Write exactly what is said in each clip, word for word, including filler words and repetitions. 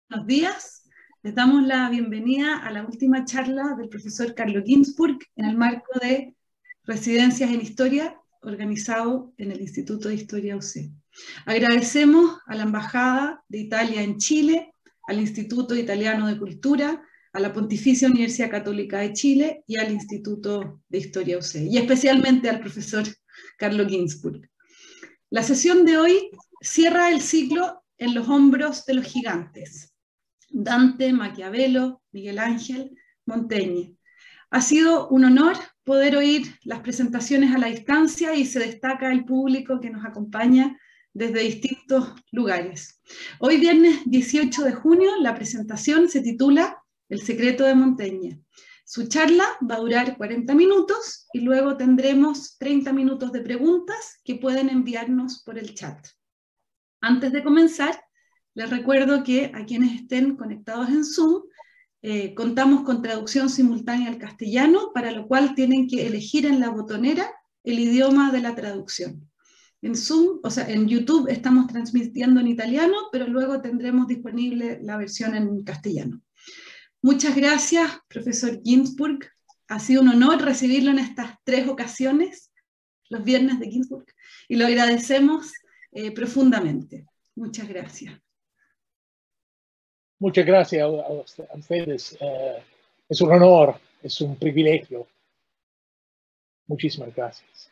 Buenos días. Les damos la bienvenida a la última charla del profesor Carlo Ginzburg en el marco de Residencias en Historia, organizado en el Instituto de Historia U C. Agradecemos a la Embajada de Italia en Chile, al Instituto Italiano de Cultura, a la Pontificia Universidad Católica de Chile y al Instituto de Historia U C, y especialmente al profesor Carlo Ginzburg. La sesión de hoy cierra el ciclo en los hombros de los gigantes: Dante, Maquiavelo, Miguel Ángel, Montaigne. Ha sido un honor poder oír las presentaciones a la distancia y se destaca el público que nos acompaña desde distintos lugares. Hoy, viernes dieciocho de junio, la presentación se titula El secreto de Montaigne. Su charla va a durar cuarenta minutos y luego tendremos treinta minutos de preguntas que pueden enviarnos por el chat. Antes de comenzar, les recuerdo que a quienes estén conectados en Zoom, eh, contamos con traducción simultánea al castellano, para lo cual tienen que elegir en la botonera el idioma de la traducción. En Zoom, o sea, en YouTube estamos transmitiendo en italiano, pero luego tendremos disponible la versión en castellano. Muchas gracias, profesor Ginzburg. Ha sido un honor recibirlo en estas tres ocasiones, los viernes de Ginzburg, y lo agradecemos eh, profundamente. Muchas gracias. Muchas gracias a ustedes. Uh, es un honor, es un privilegio. Muchísimas gracias.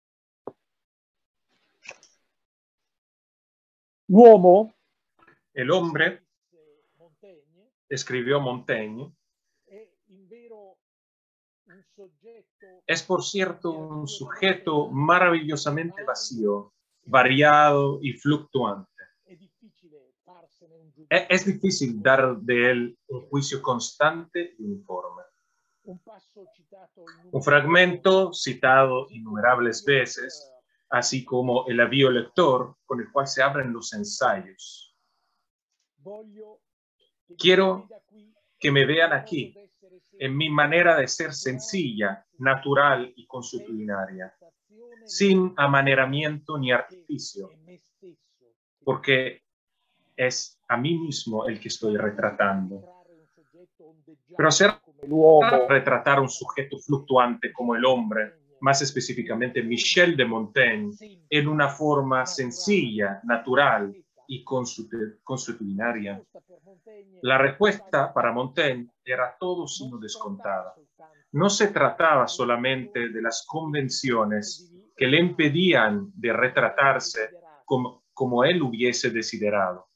L'uomo, el hombre, escribió Montaigne, es por cierto un sujeto maravillosamente vacío, variado y fluctuante. Es difícil dar de él un juicio constante y uniforme. Un fragmento citado innumerables veces, así como el avío lector con el cual se abren los ensayos. Quiero que me vean aquí, en mi manera de ser sencilla, natural y consuetudinaria, sin amaneramiento ni artificio, porque es a mí mismo el que estoy retratando. Pero será retratar un sujeto fluctuante como el hombre, más específicamente Michel de Montaigne, en una forma sencilla, natural y consuetudinaria. La respuesta para Montaigne era todo sino descontada. No se trataba solamente de las convenciones que le impedían de retratarse como, como él hubiese desiderado,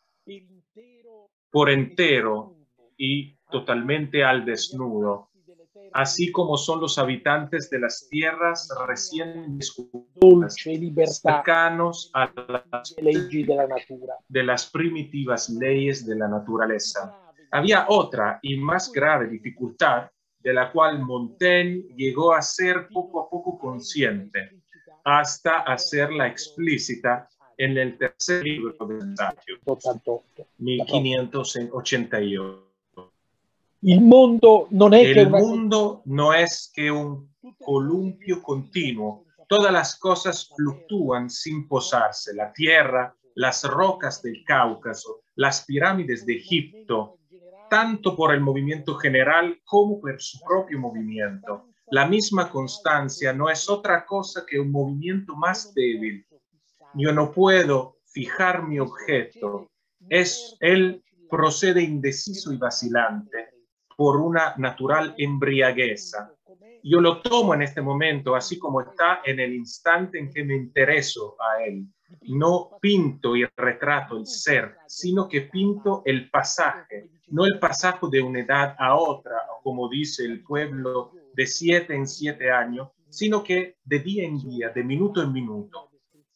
por entero y totalmente al desnudo, así como son los habitantes de las tierras recién descubiertas, cercanos a las leyes de la natura, de las primitivas leyes de la naturaleza. Había otra y más grave dificultad, de la cual Montaigne llegó a ser poco a poco consciente, hasta hacerla explícita en el tercer libro de ensayos, mil quinientos ochenta y ocho. Il mondo non è che El una... mundo no es que un columpio continuo. Todas las cosas fluctúan sin posarse. La tierra, las rocas del Cáucaso, las pirámides de Egipto, tanto por el movimiento general como por su propio movimiento. La misma constancia no es otra cosa que un movimiento más débil. Yo no puedo fijar mi objeto. Es, él procede indeciso y vacilante por una natural embriagueza. Yo lo tomo en este momento así como está en el instante en que me intereso a él. No pinto y retrato el ser, sino que pinto el pasaje, no el pasaje de una edad a otra, como dice el pueblo, de siete en siete años, sino que de día en día, de minuto en minuto.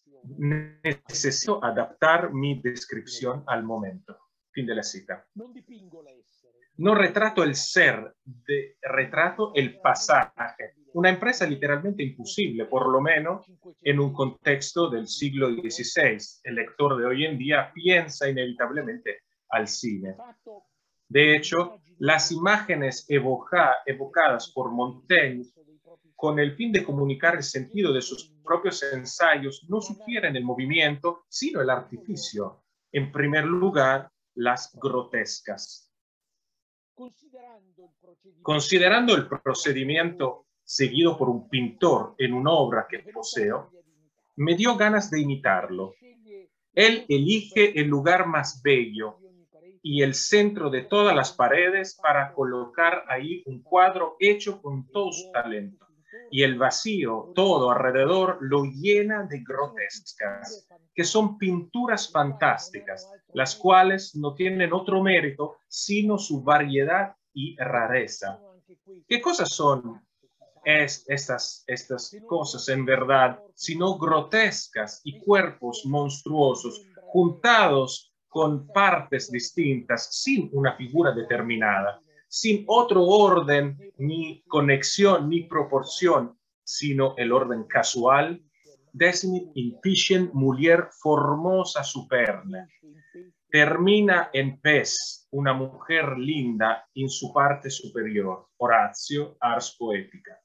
Necesito adaptar mi descripción al momento. Fin de la cita. No retrato el ser, de, retrato el pasaje. Una empresa literalmente imposible, por lo menos en un contexto del siglo dieciséis. El lector de hoy en día piensa inevitablemente al cine. De hecho, las imágenes evoca, evocadas por Montaigne con el fin de comunicar el sentido de sus propios ensayos no sugieren el movimiento, sino el artificio. En primer lugar, las grotescas. Considerando el procedimiento seguido por un pintor en una obra que poseo, me dio ganas de imitarlo. Él elige el lugar más bello y el centro de todas las paredes para colocar ahí un cuadro hecho con todo su talento. Y el vacío, todo alrededor, lo llena de grotescas, que son pinturas fantásticas, las cuales no tienen otro mérito sino su variedad y rareza. ¿Qué cosas son es, estas, estas cosas en verdad, sino grotescas y cuerpos monstruosos juntados con partes distintas, sin una figura determinada, sin otro orden, ni conexión, ni proporción, sino el orden casual, definit in piscem mulier formosa superna. Termina en pez, una mujer linda en su parte superior. Horacio, Ars Poetica.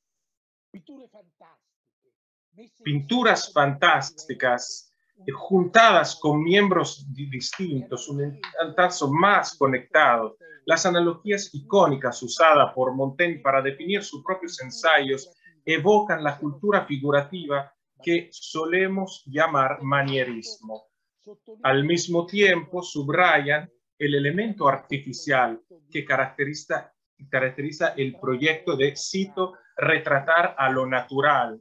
Pinturas fantásticas juntadas con miembros distintos, un tanto más conectados. Las analogías icónicas usadas por Montaigne para definir sus propios ensayos evocan la cultura figurativa que solemos llamar manierismo. Al mismo tiempo, subrayan el elemento artificial que caracteriza, caracteriza el proyecto de, cito, retratar a lo natural.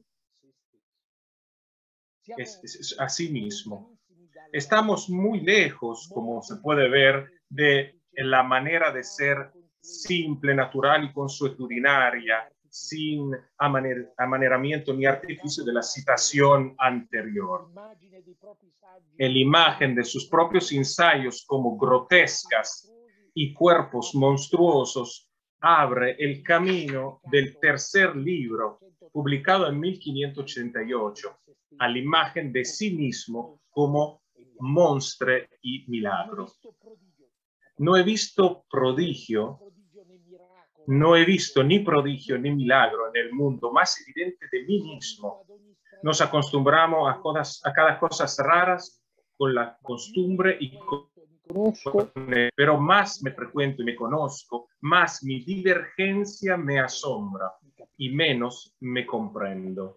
Es, es, es a sí mismo. Estamos muy lejos, como se puede ver, de la manera de ser simple, natural y consuetudinaria, sin amaner, amaneramiento ni artificio de la citación anterior. La imagen de sus propios ensayos como grotescas y cuerpos monstruosos abre el camino del tercer libro, publicado en mil quinientos ochenta y ocho, a la imagen de sí mismo como monstre y milagro. No he visto prodigio, no he visto ni prodigio ni milagro en el mundo más evidente de mí mismo. Nos acostumbramos a, cosas, a cada cosa raras con la costumbre y con, pero más me frecuento y me conozco, más mi divergencia me asombra y menos me comprendo.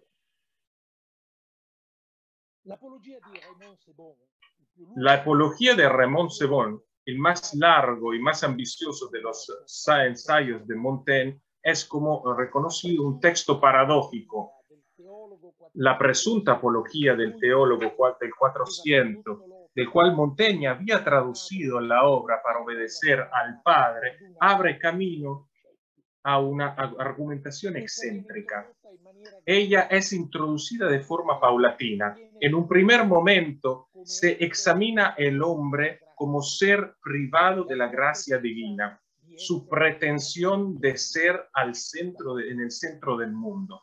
La apología de Raymond Sebon, el más largo y más ambicioso de los ensayos de Montaigne, es como reconocido un texto paradójico. La presunta apología del teólogo del cuatrocientos, del cual Montaigne había traducido la obra para obedecer al Padre, abre camino a una argumentación excéntrica. Ella es introducida de forma paulatina. En un primer momento se examina el hombre como ser privado de la gracia divina, su pretensión de ser al centro de, en el centro del mundo.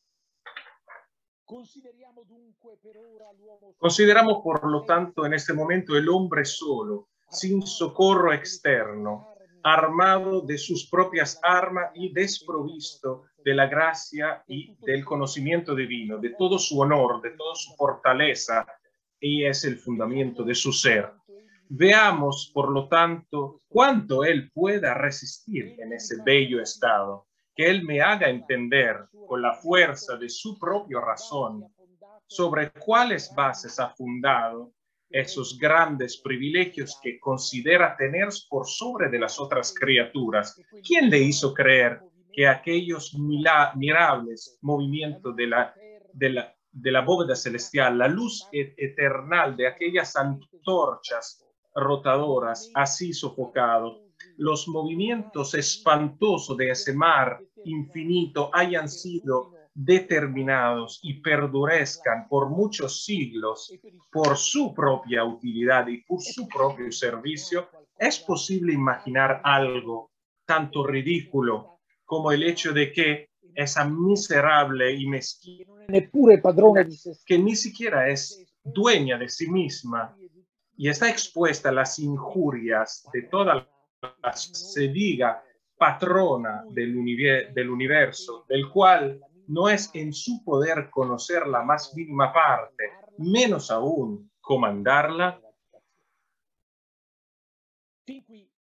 Consideramos, por lo tanto, en este momento el hombre solo, sin socorro externo, armado de sus propias armas y desprovisto de la gracia y del conocimiento divino, de todo su honor, de toda su fortaleza, y es el fundamento de su ser. Veamos, por lo tanto, cuánto él pueda resistir en ese bello estado, que él me haga entender con la fuerza de su propia razón sobre cuáles bases ha fundado esos grandes privilegios que considera tener por sobre de las otras criaturas. ¿Quién le hizo creer que aquellos mirables movimientos de la, de la, de la bóveda celestial, la luz eternal de aquellas antorchas rotadoras, así sofocado, los movimientos espantosos de ese mar infinito hayan sido determinados y perdurezcan por muchos siglos por su propia utilidad y por su propio servicio? ¿Es posible imaginar algo tanto ridículo como el hecho de que esa miserable y mezquina, que ni siquiera es dueña de sí misma y está expuesta a las injurias de toda la, se diga, patrona del, univer del universo, del cual no es en su poder conocer la más mínima parte, menos aún comandarla?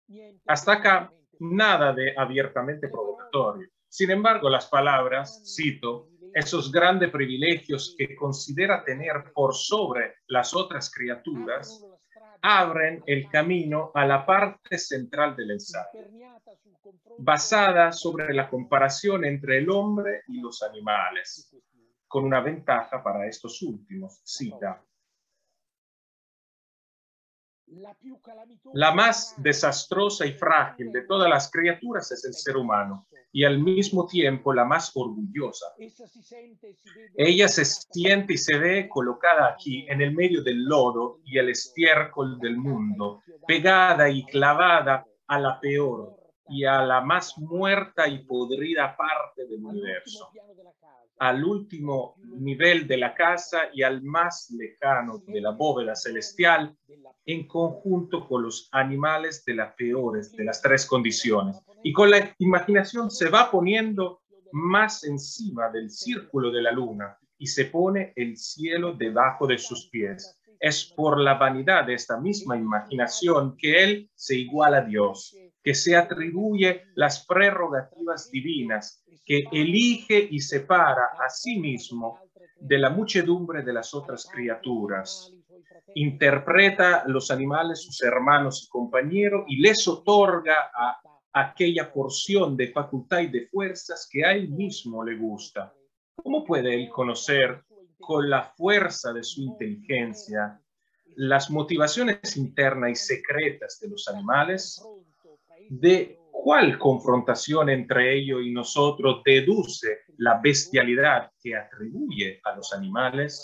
Hasta acá, nada de abiertamente provocatorio. Sin embargo, las palabras, cito, esos grandes privilegios que considera tener por sobre las otras criaturas, abren el camino a la parte central del ensayo, basada sobre la comparación entre el hombre y los animales, con una ventaja para estos últimos, cita. La más desastrosa y frágil de todas las criaturas es el ser humano, y al mismo tiempo la más orgullosa. Ella se siente y se ve colocada aquí en el medio del lodo y el estiércol del mundo, pegada y clavada a la peor y a la más muerta y podrida parte del universo, al último nivel de la casa y al más lejano de la bóveda celestial, en conjunto con los animales de las peores de las tres condiciones. Y con la imaginación se va poniendo más encima del círculo de la luna y se pone el cielo debajo de sus pies. Es por la vanidad de esta misma imaginación que él se iguala a Dios, que se atribuye las prerrogativas divinas, que elige y separa a sí mismo de la muchedumbre de las otras criaturas. Interpreta los animales sus hermanos y compañeros y les otorga a aquella porción de facultad y de fuerzas que a él mismo le gusta. ¿Cómo puede él conocer con la fuerza de su inteligencia las motivaciones internas y secretas de los animales? ¿De cuál confrontación entre ellos y nosotros deduce la bestialidad que atribuye a los animales?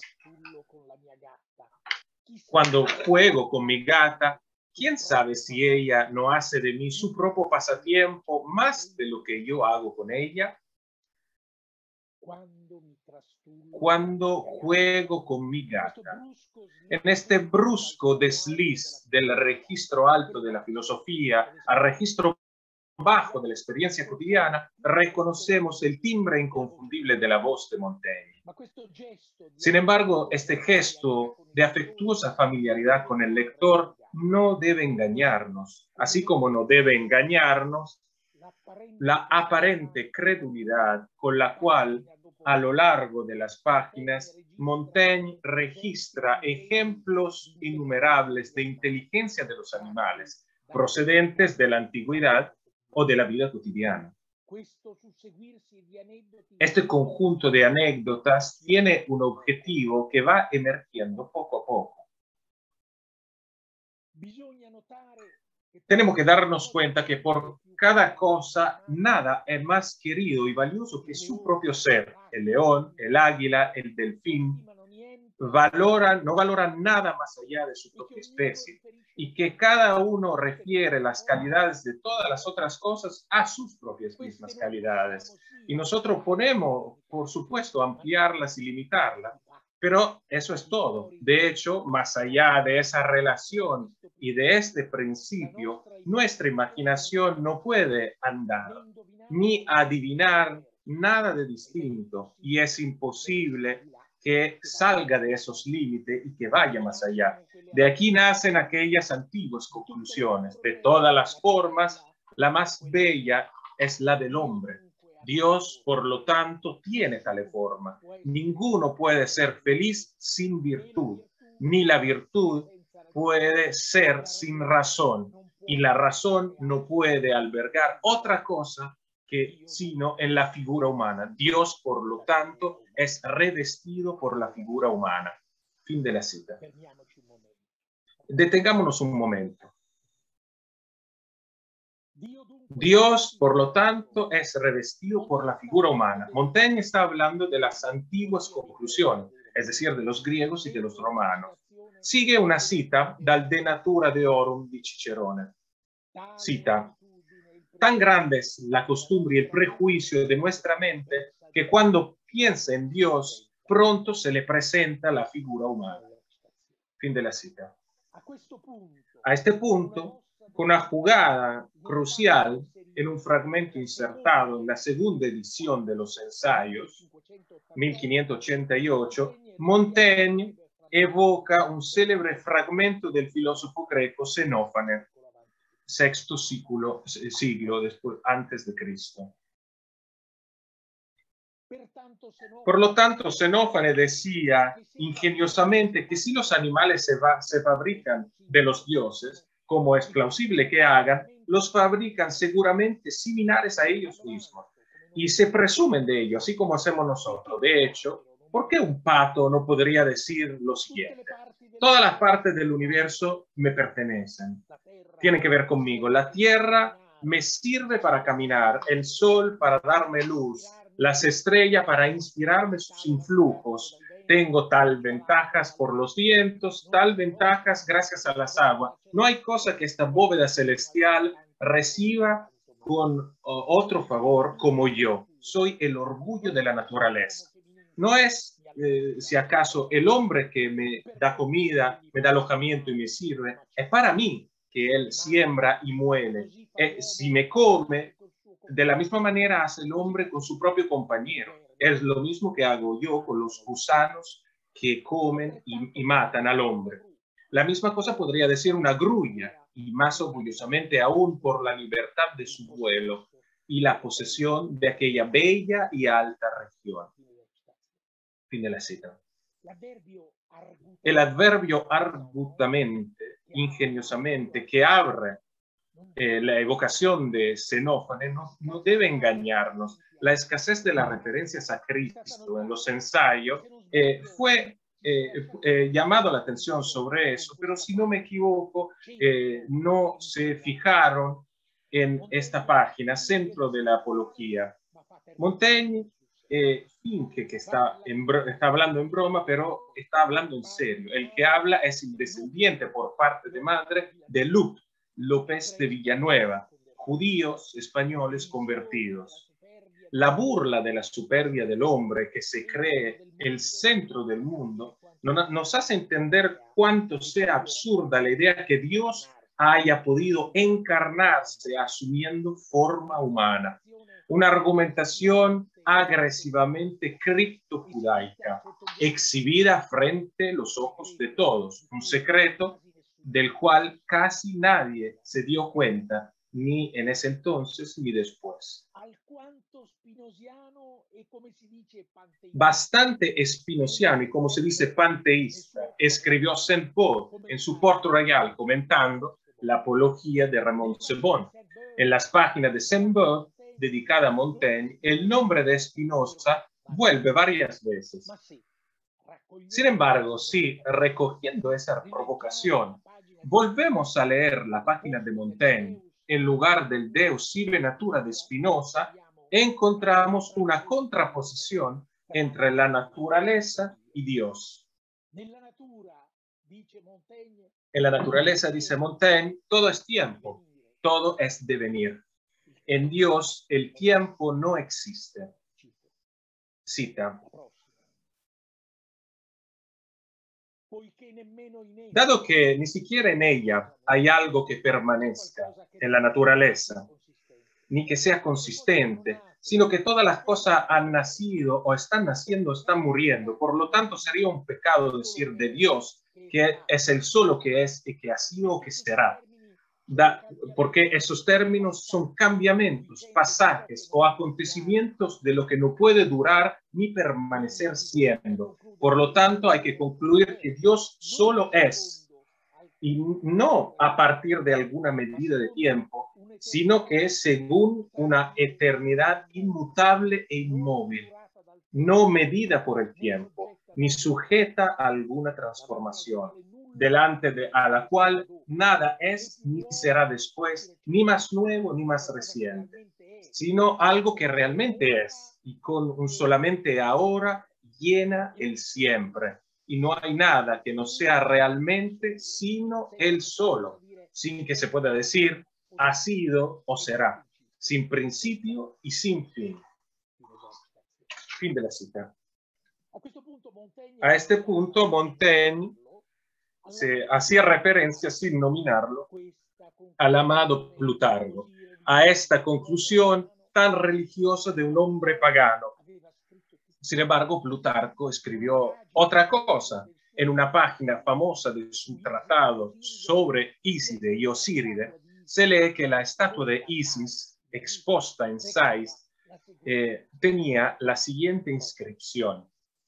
Cuando juego con mi gata, ¿quién sabe si ella no hace de mí su propio pasatiempo más de lo que yo hago con ella? Cuando juego con mi gata, en este brusco desliz del registro alto de la filosofía al registro bajo de la experiencia cotidiana, reconocemos el timbre inconfundible de la voz de Montaigne. Sin embargo, este gesto de afectuosa familiaridad con el lector no debe engañarnos, así como no debe engañarnos la aparente credulidad con la cual, a lo largo de las páginas, Montaigne registra ejemplos innumerables de inteligencia de los animales, procedentes de la antigüedad o de la vida cotidiana. Este conjunto de anécdotas tiene un objetivo que va emergiendo poco a poco. Tenemos que darnos cuenta que por cada cosa nada es más querido y valioso que su propio ser. El león, el águila, el delfín valoran, no valoran nada más allá de su propia especie, y que cada uno refiere las calidades de todas las otras cosas a sus propias mismas calidades. Y nosotros ponemos, por supuesto, ampliarlas y limitarlas, pero eso es todo. De hecho, más allá de esa relación y de este principio, nuestra imaginación no puede andar ni adivinar nada de distinto, y es imposible que salga de esos límites y que vaya más allá. De aquí nacen aquellas antiguas conclusiones. De todas las formas, la más bella es la del hombre. Dios, por lo tanto, tiene tal forma. Ninguno puede ser feliz sin virtud, ni la virtud puede ser sin razón, y la razón no puede albergar otra cosa que sino en la figura humana. Dios, por lo tanto, es revestido por la figura humana. Fin de la cita. Detengámonos un momento. Dios, por lo tanto, es revestido por la figura humana. Montaigne está hablando de las antiguas conclusiones, es decir, de los griegos y de los romanos. Sigue una cita dal De Natura Deorum di Cicerone. Cita: tan grande es la costumbre y el prejuicio de nuestra mente que cuando piensa en Dios, pronto se le presenta la figura humana. Fin de la cita. A este punto, con una jugada crucial en un fragmento insertado en la segunda edición de los ensayos, mil quinientos ochenta y ocho, Montaigne evoca un célebre fragmento del filósofo greco Xenófanes. sexto siglo, siglo después, antes de Cristo. Por lo tanto, Xenófanes decía ingeniosamente que si los animales se, va, se fabrican de los dioses, como es plausible que hagan, los fabrican seguramente similares a ellos mismos y se presumen de ello, así como hacemos nosotros. De hecho, ¿por qué un pato no podría decir lo siguiente? Todas las partes del universo me pertenecen, tienen que ver conmigo. La tierra me sirve para caminar, el sol para darme luz, las estrellas para inspirarme sus influjos. Tengo tal ventajas por los vientos, tal ventajas gracias a las aguas. No hay cosa que esta bóveda celestial reciba con uh, otro favor como yo. Soy el orgullo de la naturaleza. No es, eh, si acaso, el hombre que me da comida, me da alojamiento y me sirve. Es para mí que él siembra y muele. Eh, si me come, de la misma manera hace el hombre con su propio compañero. Es lo mismo que hago yo con los gusanos que comen y, y matan al hombre. La misma cosa podría decir una grulla, y más orgullosamente aún por la libertad de su vuelo y la posesión de aquella bella y alta región. Fin de la cita. El adverbio argutamente, ingeniosamente, que abre eh, la evocación de Xenófanes, no, no debe engañarnos. La escasez de las referencias a Cristo en los ensayos eh, fue eh, eh, llamado la atención sobre eso, pero si no me equivoco, eh, no se fijaron en esta página, Centro de la Apología. Montaigne eh, finge que está, en, está hablando en broma, pero está hablando en serio. El que habla es el descendiente por parte de madre de Luc, López de Villanueva, judíos españoles convertidos. La burla de la superbia del hombre que se cree el centro del mundo nos hace entender cuánto sea absurda la idea que Dios haya podido encarnarse asumiendo forma humana. Una argumentación agresivamente criptojudaica, exhibida frente a los ojos de todos, un secreto del cual casi nadie se dio cuenta, ni en ese entonces ni después. Bastante espinociano y como se dice panteísta, escribió Saint-Paul en su Port Royal comentando la apología de Ramón Sebón. En las páginas de Saint-Paul, dedicada a Montaigne, el nombre de Spinoza vuelve varias veces. Sin embargo, si recogiendo esa provocación, volvemos a leer la página de Montaigne en lugar del Deus sive natura de Spinoza, encontramos una contraposición entre la naturaleza y Dios. En la naturaleza, dice Montaigne, todo es tiempo, todo es devenir. En Dios el tiempo no existe. Cita. Dado que ni siquiera en ella hay algo que permanezca en la naturaleza, ni que sea consistente, sino que todas las cosas han nacido o están naciendo o están muriendo. Por lo tanto, sería un pecado decir de Dios que es el solo que es y que ha sido o que será. Da, porque esos términos son cambiamientos, pasajes o acontecimientos de lo que no puede durar ni permanecer siendo. Por lo tanto, hay que concluir que Dios solo es, y no a partir de alguna medida de tiempo, sino que es según una eternidad inmutable e inmóvil, no medida por el tiempo, ni sujeta a alguna transformación, delante de a la cual nada es ni será después, ni más nuevo ni más reciente, sino algo que realmente es, y con un solamente ahora llena el siempre. Y no hay nada que no sea realmente sino el solo, sin que se pueda decir ha sido o será, sin principio y sin fin. Fin de la cita. A este punto Montaigne se hacía referencia, sin nominarlo, al amado Plutarco, a esta conclusión tan religiosa de un hombre pagano. Sin embargo, Plutarco escribió otra cosa. En una página famosa de su tratado sobre Iside y Osíride, se lee que la estatua de Isis, expuesta en Sais, eh, tenía la siguiente inscripción: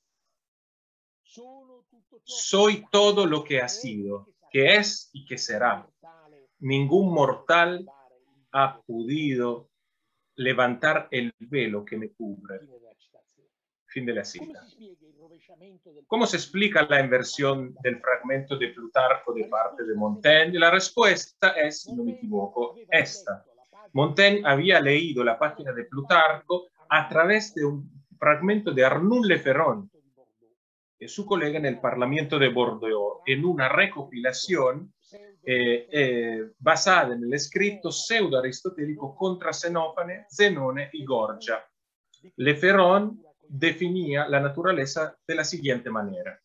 soy todo lo que ha sido, que es y que será. Ningún mortal ha podido levantar el velo que me cubre. Fin de la cita. ¿Cómo se explica la inversión del fragmento de Plutarco de parte de Montaigne? La respuesta es, si no me equivoco, esta. Montaigne había leído la página de Plutarco a través de un fragmento de Arnoul Le Ferron, su colega en el Parlamento de Bordeaux, en una recopilación eh, eh, basada en el escrito pseudo-aristotélico contra Xenófane, Zenone y Gorgia. Le Ferron definía la naturaleza de la siguiente manera: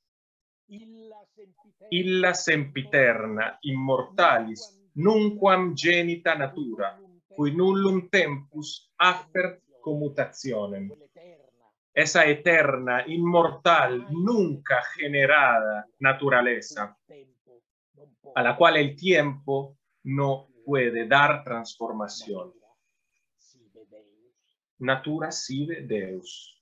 illa sempiterna immortalis nunquam genita natura, cui nullum tempus affert commutationem. Esa eterna, inmortal, nunca generada naturaleza, a la cual el tiempo no puede dar transformación. Natura sive Deus.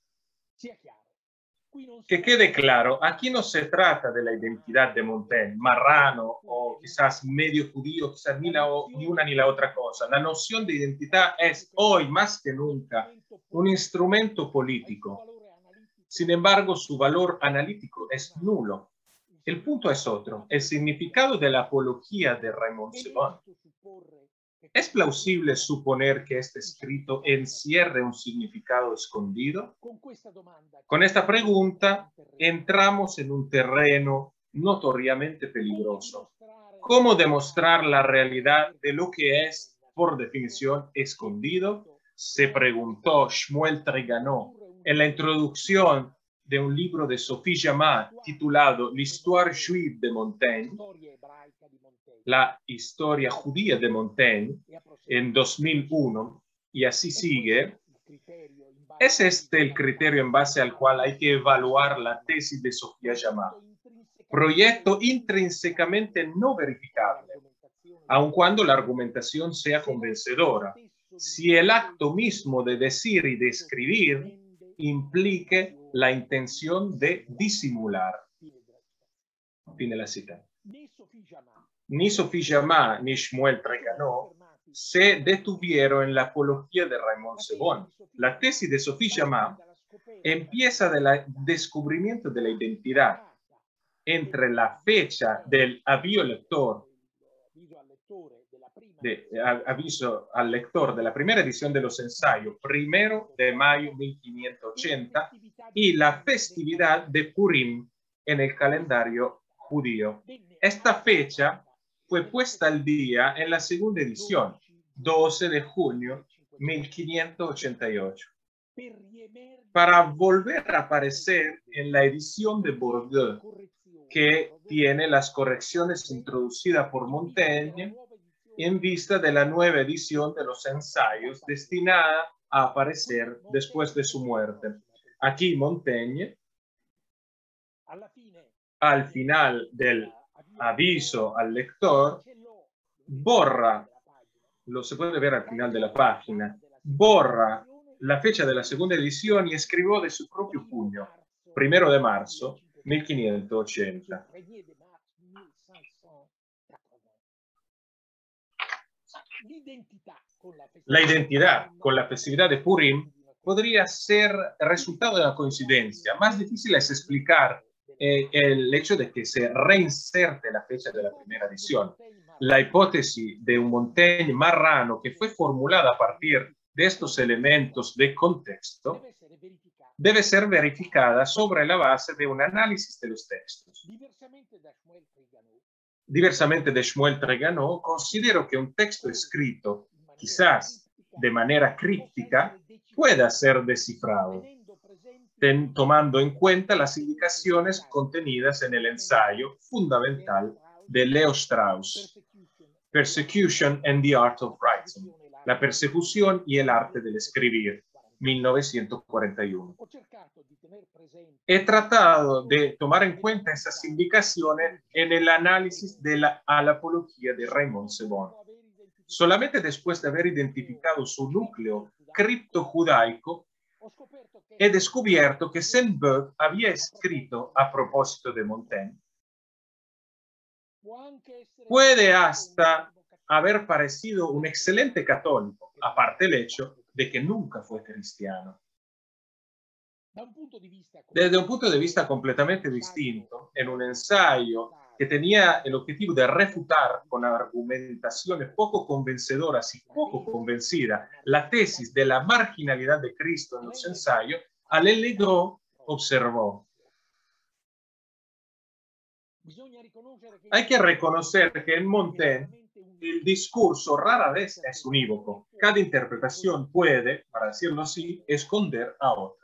Que quede claro, aquí no se trata de la identidad de Montaigne, marrano o quizás medio judío, quizás ni, la, ni una ni la otra cosa. La noción de identidad es hoy más que nunca un instrumento político. Sin embargo, su valor analítico es nulo. El punto es otro: el significado de la apología de Raymond Sebon. ¿Es plausible suponer que este escrito encierre un significado escondido? Con esta pregunta entramos en un terreno notoriamente peligroso. ¿Cómo demostrar la realidad de lo que es, por definición, escondido? Se preguntó Shmuel Trigano en la introducción de un libro de Sophie Jamat titulado L'Histoire juive de Montaigne, la historia judía de Montaigne, en dos mil uno, y así sigue. ¿Es este el criterio en base al cual hay que evaluar la tesis de Sophie Jamat? Proyecto intrínsecamente no verificable, aun cuando la argumentación sea convencedora, si el acto mismo de decir y de escribir implique la intención de disimular. Fin de la cita. Ni Sophie Jamat ni Shmuel Trigano se detuvieron en la apología de Raymond Sebon. La tesis de Sophie Jamat empieza del descubrimiento de la identidad entre la fecha del aviso lector, de, aviso al lector de la primera edición de los ensayos, primero de mayo de mil quinientos ochenta, y la festividad de Purim en el calendario judío. Esta fecha fue puesta al día en la segunda edición, doce de junio de mil quinientos ochenta y ocho, para volver a aparecer en la edición de Bordeaux, que tiene las correcciones introducidas por Montaigne en vista de la nueva edición de los ensayos destinada a aparecer después de su muerte. Aquí Montaigne, al final del aviso al lector, borra, lo se puede ver al final de la página, borra la fecha de la segunda edición y escribió de su propio puño, primero de marzo de mil quinientos ochenta. La identidad con la festividad de Purim podría ser resultado de una coincidencia. Más difícil es explicar eh, el hecho de que se reinserte la fecha de la primera edición. La hipótesis de un Montaigne marrano que fue formulada a partir de estos elementos de contexto debe ser verificada sobre la base de un análisis de los textos. Diversamente de Shmuel Trigano, considero que un texto escrito, quizás de manera críptica, pueda ser descifrado, ten, tomando en cuenta las indicaciones contenidas en el ensayo fundamental de Leo Strauss, Persecution and the Art of Writing, la persecución y el arte del escribir, mil novecientos cuarenta y uno. He tratado de tomar en cuenta esas indicaciones en el análisis de la, a la apología de Raymond Sebon. solamente después de haber identificado su núcleo criptojudaico, he descubierto que Sainte-Beuve había escrito a propósito de Montaigne. Puede hasta haber parecido un excelente católico, aparte el hecho de que nunca fue cristiano. Desde un punto de vista completamente distinto, en un ensayo que tenía el objetivo de refutar con argumentaciones poco convencedoras y poco convencidas la tesis de la marginalidad de Cristo en los ensayos, Alain Legros observó: hay que reconocer que en Montaigne el discurso rara vez es unívoco. Cada interpretación puede, para decirlo así, esconder a otra.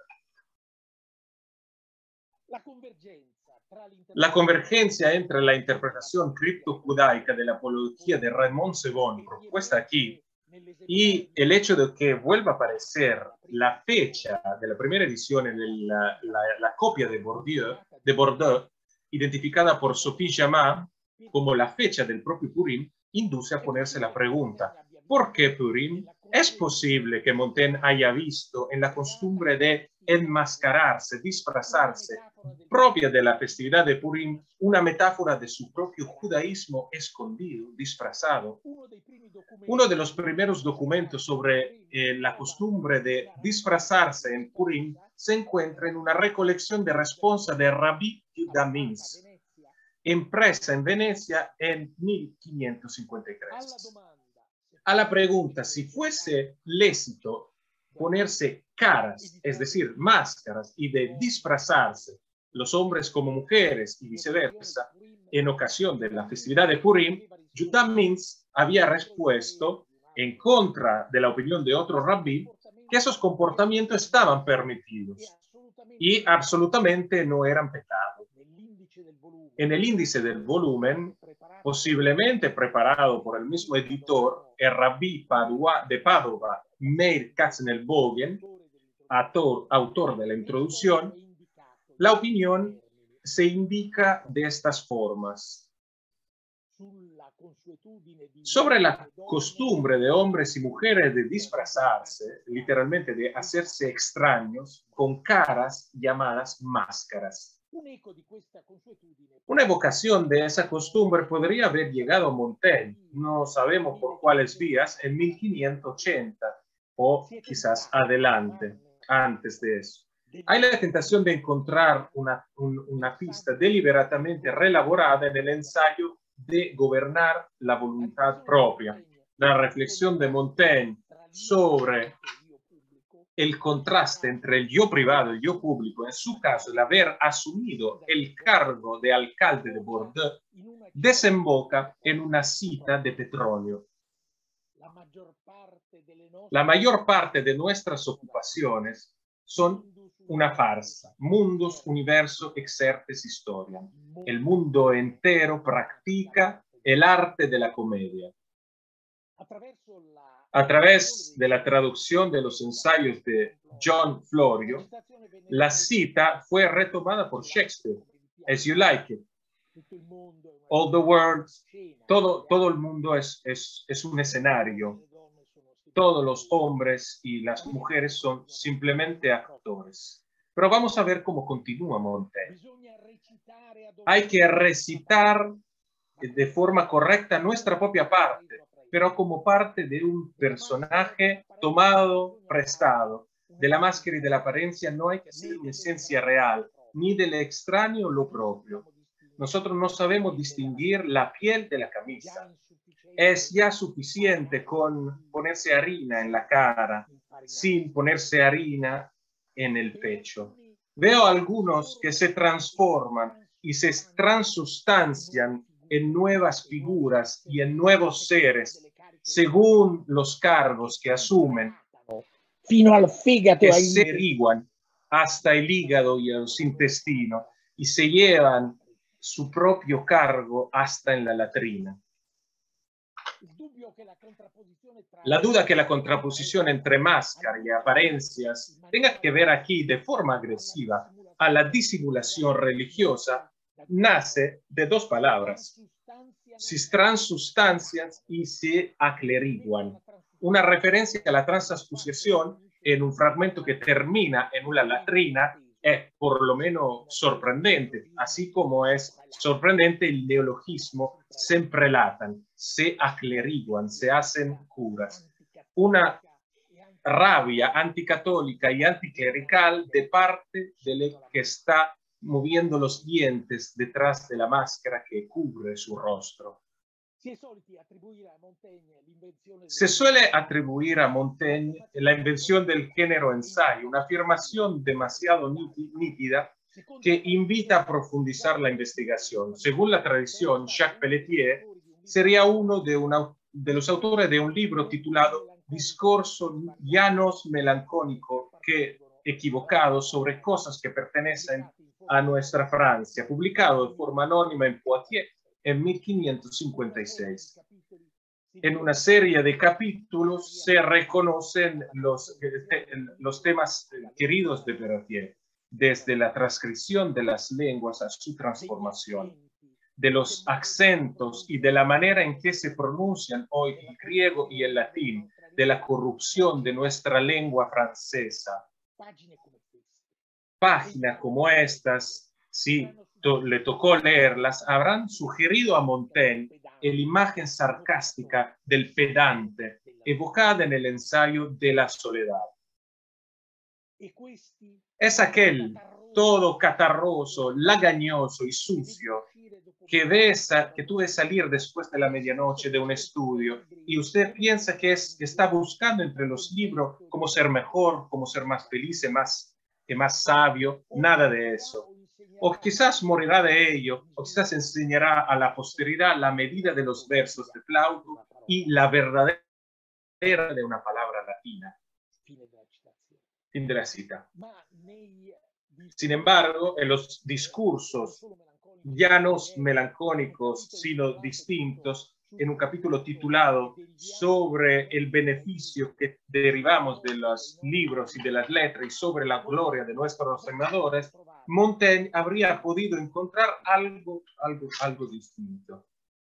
La convergencia entre la interpretación criptojudaica de la apología de Raymond Sebon propuesta aquí y el hecho de que vuelva a aparecer la fecha de la primera edición en la, la, la copia de Bordeaux, de Bordeaux, identificada por Sophie Jamat como la fecha del propio Purim, induce a ponerse la pregunta: ¿por qué Purim? ¿Es posible que Montaigne haya visto en la costumbre de enmascararse, disfrazarse, propia de la festividad de Purim, una metáfora de su propio judaísmo escondido, disfrazado? Uno de los primeros documentos sobre eh, la costumbre de disfrazarse en Purim se encuentra en una recolección de respuestas de Rabbi Yehuda Mintz, impresa en Venecia en mil quinientos cincuenta y tres. A la pregunta si fuese lícito ponerse caras, es decir, máscaras, y de disfrazarse, los hombres como mujeres y viceversa, en ocasión de la festividad de Purim, Yehuda Mintz había respuesto, en contra de la opinión de otro rabí, que esos comportamientos estaban permitidos y absolutamente no eran pecado. En el índice del volumen, posiblemente preparado por el mismo editor, el rabí de Padova, Meir Katzenelbogen, autor, autor de la introducción, la opinión se indica de estas formas. Sobre la costumbre de hombres y mujeres de disfrazarse, literalmente de hacerse extraños, con caras llamadas máscaras. Una evocación de esa costumbre podría haber llegado a Montaigne, no sabemos por cuáles vías, en mil quinientos ochenta o quizás adelante, antes de eso. Hay la tentación de encontrar una, un, una pista deliberadamente reelaborada en el ensayo de gobernar la voluntad propia. La reflexión de Montaigne sobre el contraste entre el yo privado y el yo público, en su caso el haber asumido el cargo de alcalde de Bordeaux, desemboca en una cita de Petronio. La mayor parte de nuestras ocupaciones son una farsa. Mundus, universo, exerces, historia. El mundo entero practica el arte de la comedia. A través de la traducción de los ensayos de John Florio, la cita fue retomada por Shakespeare. As you like it. All the world, todo, todo el mundo es, es, es un escenario. Todos los hombres y las mujeres son simplemente actores. Pero vamos a ver cómo continúa Montaigne. Hay que recitar de forma correcta nuestra propia parte, pero como parte de un personaje tomado, prestado. De la máscara y de la apariencia no hay que ser una esencia real, ni del extraño lo propio. Nosotros no sabemos distinguir la piel de la camisa. Es ya suficiente con ponerse harina en la cara, sin ponerse harina en el pecho. Veo algunos que se transforman y se transustancian en nuevas figuras y en nuevos seres, según los cargos que asumen, fino al fegato, que se irriguan hasta el hígado y los intestinos y se llevan su propio cargo hasta en la latrina. La duda que la contraposición entre máscara y apariencias tenga que ver aquí de forma agresiva a la disimulación religiosa nace de dos palabras: si transustancian y se acleriguan. Una referencia a la transposición en un fragmento que termina en una latrina es por lo menos sorprendente, así como es sorprendente el neologismo sempre latan, se acleriguan, se hacen curas. Una rabia anticatólica y anticlerical de parte del que está moviendo los dientes detrás de la máscara que cubre su rostro. Se suele atribuir a Montaigne la invención del género ensayo, una afirmación demasiado nítida que invita a profundizar la investigación. Según la tradición, Jacques Pelletier sería uno de, una, de los autores de un libro titulado Discorso llanos melancólico que equivocado sobre cosas que pertenecen a nuestra Francia, publicado de forma anónima en Poitiers en mil quinientos cincuenta y seis. En una serie de capítulos se reconocen los, los temas queridos de Pelletier, desde la transcripción de las lenguas a su transformación, de los acentos y de la manera en que se pronuncian hoy el griego y el latín, de la corrupción de nuestra lengua francesa. Páginas como estas, si to le tocó leerlas, habrán sugerido a Montaigne la imagen sarcástica del pedante, evocada en el ensayo de la soledad. Es aquel todo catarroso, lagañoso y sucio que, ves a, que tú ves salir después de la medianoche de un estudio y usted piensa que, es, que está buscando entre los libros cómo ser mejor, cómo ser más feliz, más, más sabio. Nada de eso. O quizás morirá de ello, o quizás enseñará a la posteridad la medida de los versos de Plauto y la verdadera de una palabra latina. Fin de la cita. Sin embargo, en los discursos ya no melancólicos, sino distintos, en un capítulo titulado sobre el beneficio que derivamos de los libros y de las letras y sobre la gloria de nuestros senadores, Montaigne habría podido encontrar algo, algo, algo distinto.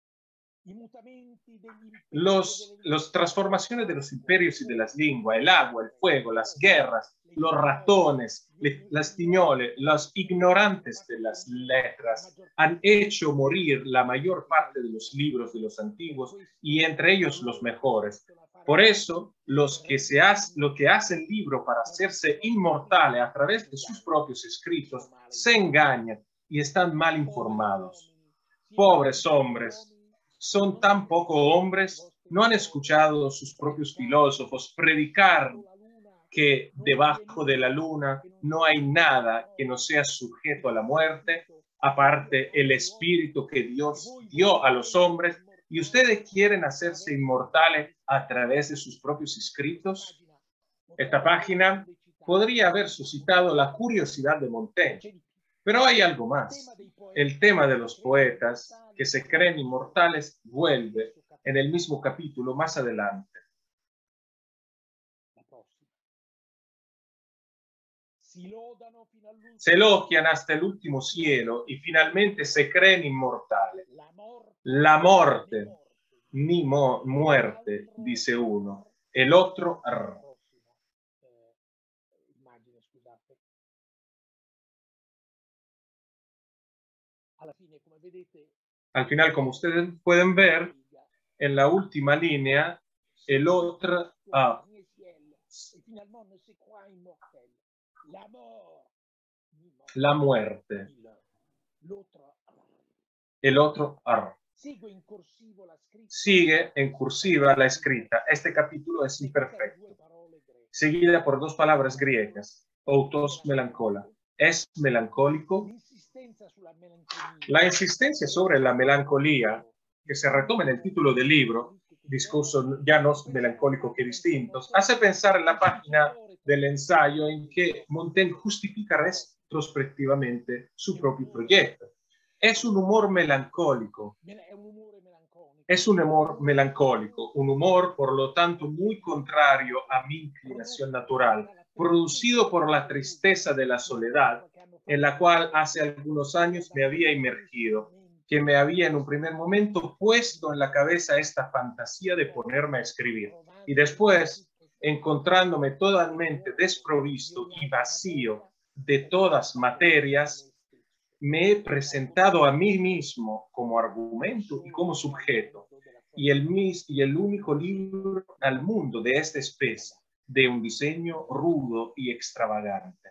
Los, las transformaciones de los imperios y de las lenguas, el agua, el fuego, las guerras, los ratones, las tiñoles, los ignorantes de las letras han hecho morir la mayor parte de los libros de los antiguos y entre ellos los mejores. Por eso, los que, se hace, lo que hacen libro para hacerse inmortales a través de sus propios escritos se engañan y están mal informados. Pobres hombres. Son tan poco hombres, no han escuchado a sus propios filósofos predicar que debajo de la luna no hay nada que no sea sujeto a la muerte, aparte el espíritu que Dios dio a los hombres, y ustedes quieren hacerse inmortales a través de sus propios escritos. Esta página podría haber suscitado la curiosidad de Montaigne, pero hay algo más. El tema de los poetas que se creen inmortales vuelve en el mismo capítulo más adelante. Se elogian hasta el último cielo y finalmente se creen inmortales. La muerte, ni mo muerte, dice uno. El otro, rr. Al final, como ustedes pueden ver, en la última línea, el otro, ah, la muerte, el otro, ar. Sigue en cursiva la escrita. Este capítulo es imperfecto, seguida por dos palabras griegas, autos melancola. ¿Es melancólico? La insistencia sobre la melancolía, que se retoma en el título del libro, Discursos llanos melancólicos que distintos, hace pensar en la página del ensayo en que Montaigne justifica retrospectivamente su propio proyecto. Es un humor melancólico. Es un humor melancólico, un humor, por lo tanto, muy contrario a mi inclinación natural, producido por la tristeza de la soledad, en la cual hace algunos años me había inmergido, que me había en un primer momento puesto en la cabeza esta fantasía de ponerme a escribir. Y después, encontrándome totalmente desprovisto y vacío de todas materias, me he presentado a mí mismo como argumento y como sujeto, y el, mis, y el único libro al mundo de esta especie, de un diseño rudo y extravagante.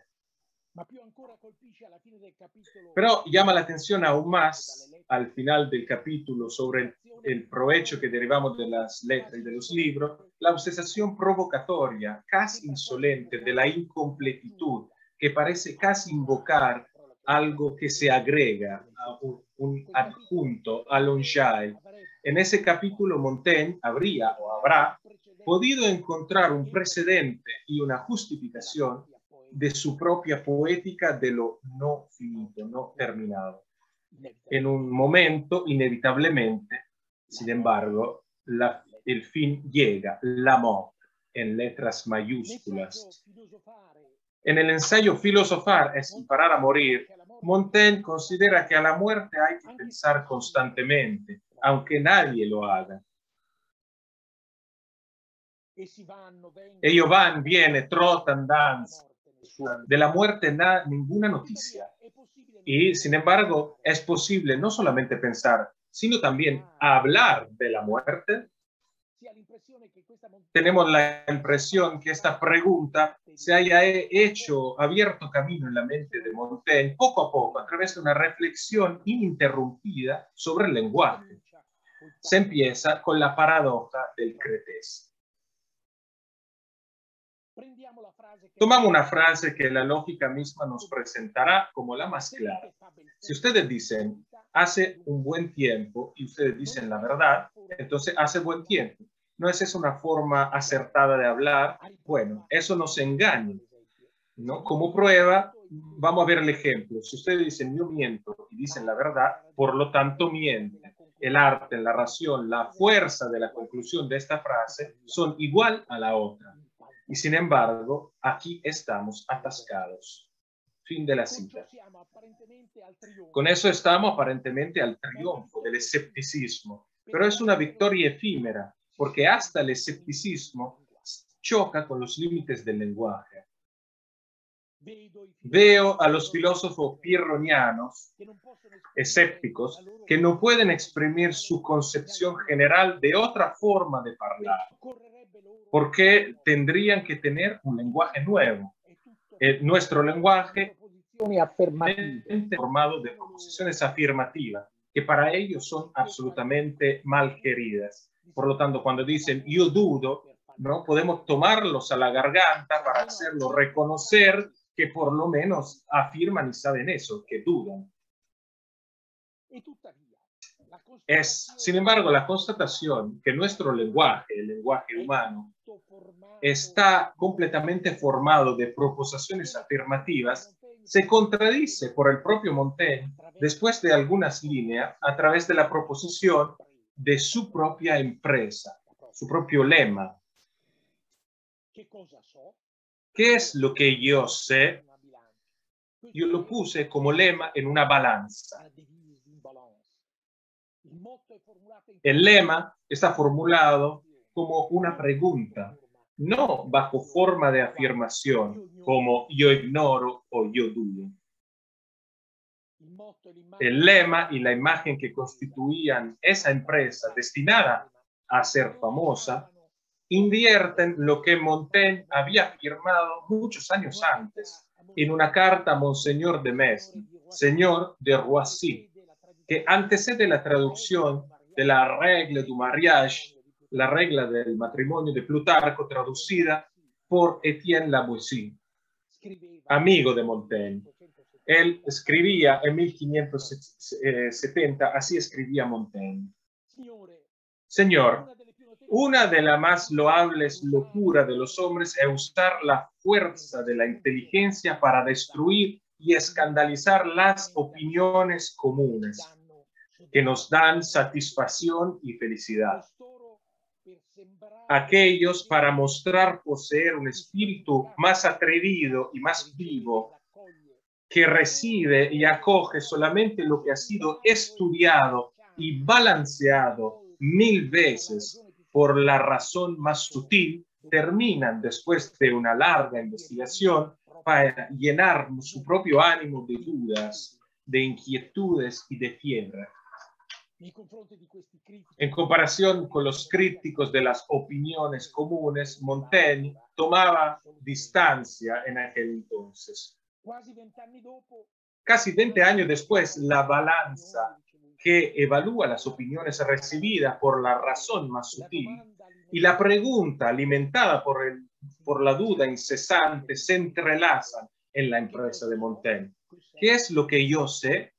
Pero llama la atención aún más al final del capítulo sobre el, el provecho que derivamos de las letras y de los libros, la obsesión provocatoria, casi insolente, de la incompletitud, que parece casi invocar algo que se agrega, a un, un adjunto a l'ongé. En ese capítulo Montaigne habría o habrá podido encontrar un precedente y una justificación de su propia poética de lo no finito, no terminado. En un momento, inevitablemente, sin embargo, la, el fin llega, la mort, en letras mayúsculas. En el ensayo Filosofar es parar a morir, Montaigne considera que a la muerte hay que pensar constantemente, aunque nadie lo haga. Ellos van, vienen, trotan, danzan. De la muerte nada, ninguna noticia. Y, sin embargo, es posible no solamente pensar, sino también hablar de la muerte. Tenemos la impresión que esta pregunta se haya hecho, abierto camino en la mente de Montaigne poco a poco, a través de una reflexión ininterrumpida sobre el lenguaje. Se empieza con la paradoja del Cretés. Tomamos una frase que la lógica misma nos presentará como la más clara. Si ustedes dicen, hace un buen tiempo, y ustedes dicen la verdad, entonces hace buen tiempo. ¿No es esa una forma acertada de hablar? Bueno, eso nos engaña, ¿no? Como prueba, vamos a ver el ejemplo. Si ustedes dicen, yo miento, y dicen la verdad, por lo tanto mienten. El arte, la razón, la fuerza de la conclusión de esta frase son igual a la otra. Y sin embargo, aquí estamos atascados. Fin de la cita. Con eso estamos aparentemente al triunfo del escepticismo, pero es una victoria efímera, porque hasta el escepticismo choca con los límites del lenguaje. Veo a los filósofos pirronianos, escépticos, que no pueden exprimir su concepción general de otra forma de hablar, porque tendrían que tener un lenguaje nuevo. Eh, nuestro lenguaje es formado de proposiciones afirmativas, que para ellos son absolutamente mal queridas. Por lo tanto, cuando dicen yo dudo, ¿no? Podemos tomarlos a la garganta para hacerlo reconocer que por lo menos afirman y saben eso, que dudan. Es, sin embargo, la constatación que nuestro lenguaje, el lenguaje humano, está completamente formado de proposiciones afirmativas, se contradice por el propio Montaigne después de algunas líneas a través de la proposición de su propia empresa, su propio lema. ¿Qué es lo que yo sé? Yo lo puse como lema en una balanza. El lema está formulado como una pregunta, no bajo forma de afirmación, como yo ignoro o yo dudo. El lema y la imagen que constituían esa empresa destinada a ser famosa invierten lo que Montaigne había afirmado muchos años antes en una carta a Monseñor de Mestre, señor de Roissy, que antecede la traducción de la Règle du mariage, la regla del matrimonio de Plutarco, traducida por Etienne Laboissy, amigo de Montaigne. Él escribía en mil quinientos setenta, así escribía Montaigne. Señor, una de las más loables locuras de los hombres es usar la fuerza de la inteligencia para destruir y escandalizar las opiniones comunes que nos dan satisfacción y felicidad. Aquellos para mostrar poseer un espíritu más atrevido y más vivo que recibe y acoge solamente lo que ha sido estudiado y balanceado mil veces por la razón más sutil, terminan después de una larga investigación para llenar su propio ánimo de dudas, de inquietudes y de fiebre. En comparación con los críticos de las opiniones comunes, Montaigne tomaba distancia en aquel entonces. Casi veinte años después, la balanza que evalúa las opiniones recibidas por la razón más sutil y la pregunta alimentada por, el, por la duda incesante se entrelazan en la empresa de Montaigne. ¿Qué es lo que yo sé?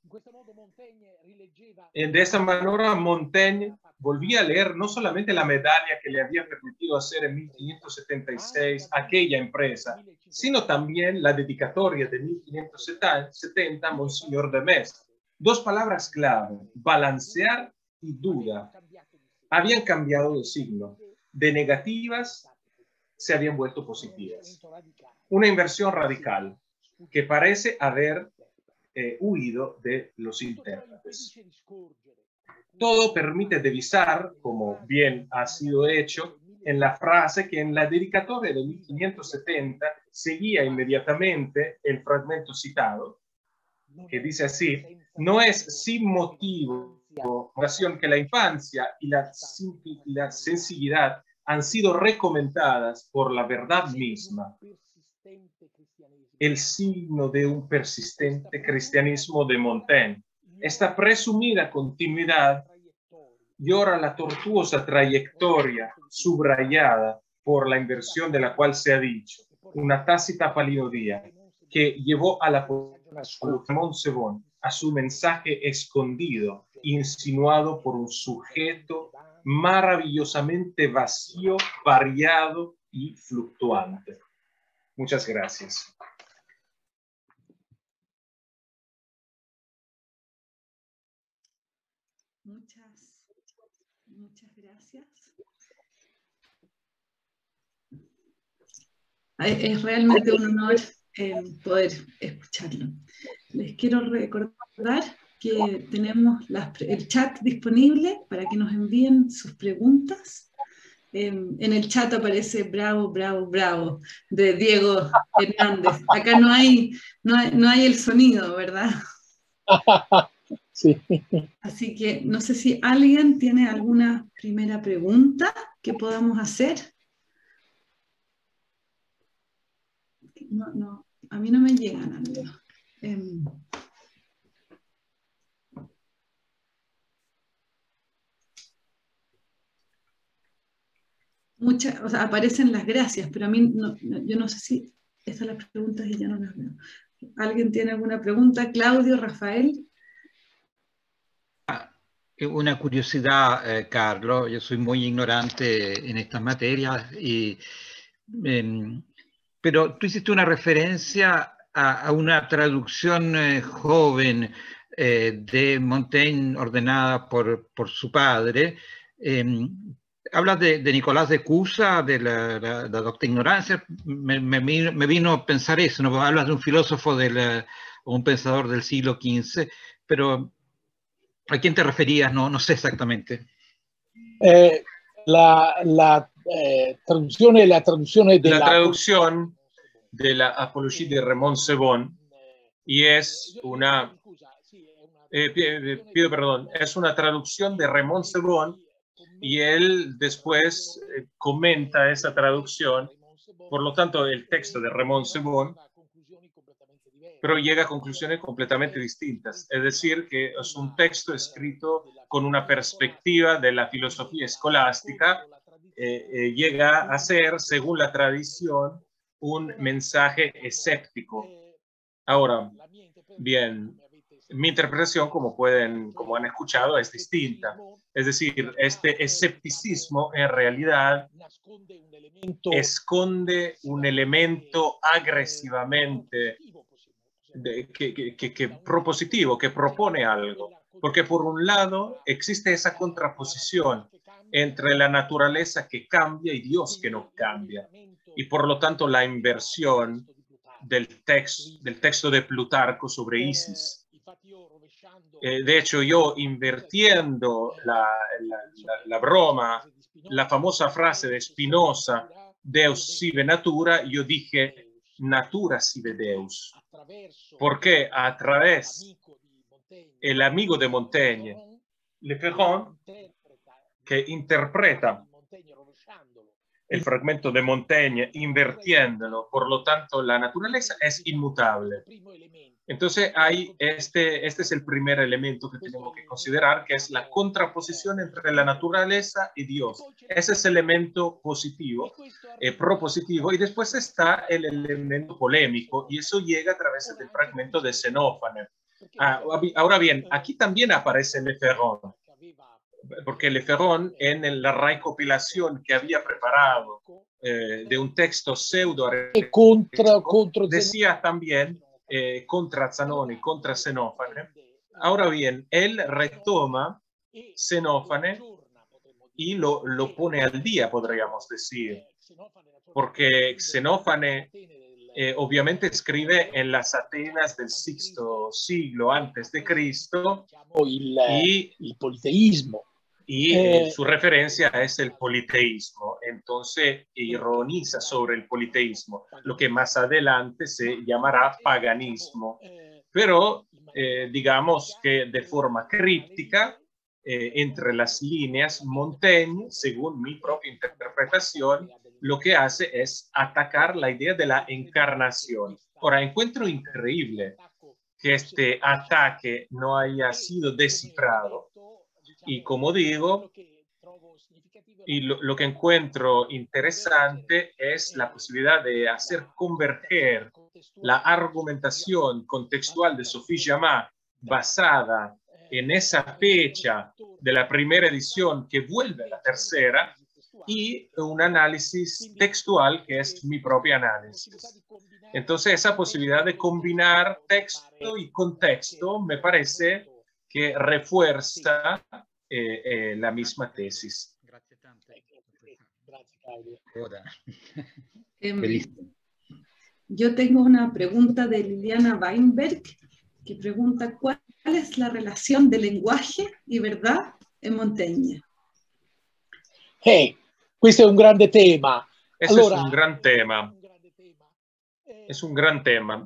De esa manera, Montaigne volvía a leer no solamente la medalla que le había permitido hacer en mil quinientos setenta y seis aquella empresa, sino también la dedicatoria de mil quinientos setenta a Monseñor de Metz. Dos palabras clave, balancear y duda, habían cambiado de signo. De negativas se habían vuelto positivas. Una inversión radical que parece haber eh, huido de los intérpretes. Todo permite divisar, como bien ha sido hecho, en la frase que en la dedicatoria de mil quinientos setenta seguía inmediatamente el fragmento citado, que dice así: no es sin motivo que la infancia y la, y la sensibilidad han sido recomendadas por la verdad misma, el signo de un persistente cristianismo de Montaigne. Esta presumida continuidad llora la tortuosa trayectoria subrayada por la inversión de la cual se ha dicho, una tácita palidodía que llevó a la Montsegon a su mensaje escondido, insinuado por un sujeto maravillosamente vacío, variado y fluctuante. Muchas gracias. Muchas, muchas gracias. Es realmente un honor eh, poder escucharlo. Les quiero recordar que tenemos las, el chat disponible para que nos envíen sus preguntas. Eh, en el chat aparece bravo, bravo, bravo, de Diego Hernández. Acá no hay, no hay, no hay el sonido, ¿verdad? Sí. Así que no sé si alguien tiene alguna primera pregunta que podamos hacer. No, no, a mí no me llegan algunos. Eh, muchas, o sea, aparecen las gracias, pero a mí no, no, yo no sé si estas las preguntas y ya no las veo. ¿Alguien tiene alguna pregunta? Claudio, Rafael. Una curiosidad, eh, Carlos, yo soy muy ignorante en estas materias, y, eh, pero tú hiciste una referencia a, a una traducción eh, joven eh, de Montaigne ordenada por, por su padre. Eh, hablas de, de Nicolás de Cusa, de la, la, la docta ignorancia. Me, me, me vino a pensar eso, ¿no? Hablas de un filósofo, de la, un pensador del siglo quince, pero ¿a quién te referías? No, no sé exactamente. Eh, la, la, eh, traduzione, la traduzione de la, la traducción de la Apología de Raymond Sebon, y es una, eh, pido perdón, es una traducción de Raymond Sebon, y él después eh, comenta esa traducción. Por lo tanto, el texto de Raymond Sebon, pero llega a conclusiones completamente distintas. Es decir, que es un texto escrito con una perspectiva de la filosofía escolástica, eh, eh, llega a ser, según la tradición, un mensaje escéptico. Ahora, bien, mi interpretación, como pueden, como han escuchado, es distinta. Es decir, este escepticismo en realidad esconde un elemento agresivamente de, que, que, que, que propositivo, que propone algo. Porque por un lado existe esa contraposición entre la naturaleza que cambia y Dios que no cambia. Y por lo tanto la inversión del, tex, del texto de Plutarco sobre Isis. Eh, de hecho, yo invirtiendo la, la, la, la broma, la famosa frase de Spinoza, Deus sive natura, yo dije natura sive Deus, porque a través el amigo de Montaigne, Le Ferron, que interpreta el fragmento de Montaigne invirtiéndolo, por lo tanto la naturaleza es inmutable. Entonces hay este, este es el primer elemento que tenemos que considerar, que es la contraposición entre la naturaleza y Dios. Ese es el elemento positivo, eh, propositivo, y después está el elemento polémico, y eso llega a través del fragmento de Xenófanes. Ah, ahora bien, aquí también aparece Le Ferron, porque Le Ferron en la recopilación que había preparado eh, de un texto pseudo contra, contra decía también eh, contra Zanoni, contra Xenófanes. Ahora bien, él retoma Xenófanes y lo, lo pone al día, podríamos decir, porque Xenófanes eh, obviamente escribe en las Atenas del sexto siglo antes de Cristo il, y il politeísmo. Y eh, su referencia es el politeísmo. Entonces ironiza sobre el politeísmo, lo que más adelante se llamará paganismo. Pero eh, digamos que de forma críptica, eh, entre las líneas, Montaigne, según mi propia interpretación, lo que hace es atacar la idea de la encarnación. Ahora, encuentro increíble que este ataque no haya sido descifrado. Y como digo, y lo, lo que encuentro interesante es la posibilidad de hacer converger la argumentación contextual de Sophie Jamat basada en esa fecha de la primera edición que vuelve a la tercera y un análisis textual que es mi propio análisis. Entonces esa posibilidad de combinar texto y contexto me parece que refuerza Eh, eh, la misma tesis. Grazie tante. Eh, yo tengo una pregunta de Liliana Weinberg que pregunta ¿cuál es la relación de lenguaje y verdad en Montaigne? Hey, questo è un grande tema. Ese allora, es un gran tema. Es un gran tema.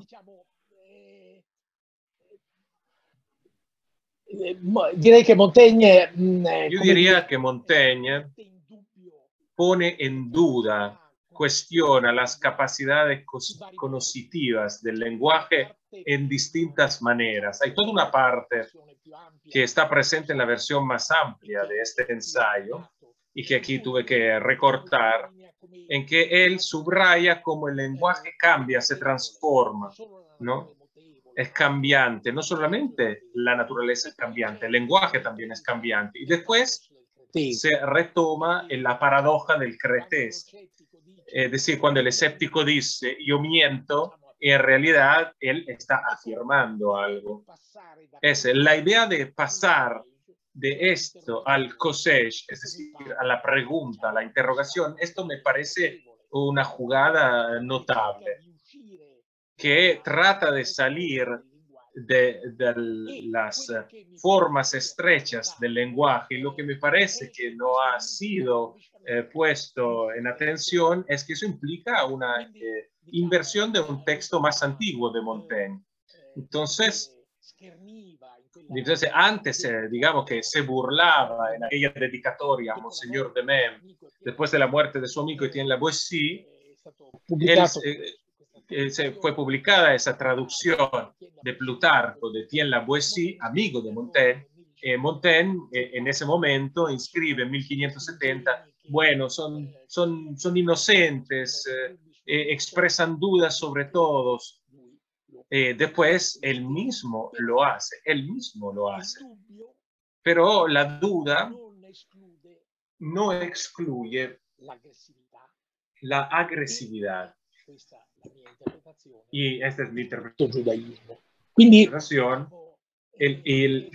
Direi che Montaigne... Yo diría que Montaigne pone en duda, cuestiona las capacidades cognitivas del lenguaje en distintas maneras. Hay toda una parte que está presente en la versión más amplia de este ensayo y que aquí tuve que recortar, en que él subraya cómo el lenguaje cambia, se transforma, ¿no? Es cambiante, no solamente la naturaleza es cambiante, el lenguaje también es cambiante. Y después sí. se retoma en la paradoja del cretés. Es decir, cuando el escéptico dice, yo miento, en realidad él está afirmando algo. Es la idea de pasar de esto al cosage, es decir, a la pregunta, a la interrogación, esto me parece una jugada notable, que trata de salir de, de las formas estrechas del lenguaje. Y lo que me parece que no ha sido eh, puesto en atención es que eso implica una eh, inversión de un texto más antiguo de Montaigne. Entonces, entonces antes, eh, digamos que se burlaba en aquella dedicatoria a Monseñor de Mem, después de la muerte de su amigo Etienne Lavoisier, él, eh, Eh, se fue publicada esa traducción de Plutarco, de Etienne Lavoisier, amigo de Montaigne. Eh, Montaigne eh, en ese momento inscribe en mil quinientos setenta, bueno, son, son, son inocentes, eh, eh, expresan dudas sobre todos. Eh, después él mismo lo hace, él mismo lo hace. Pero la duda no excluye la agresividad. Y esta es mi interpretación. El, el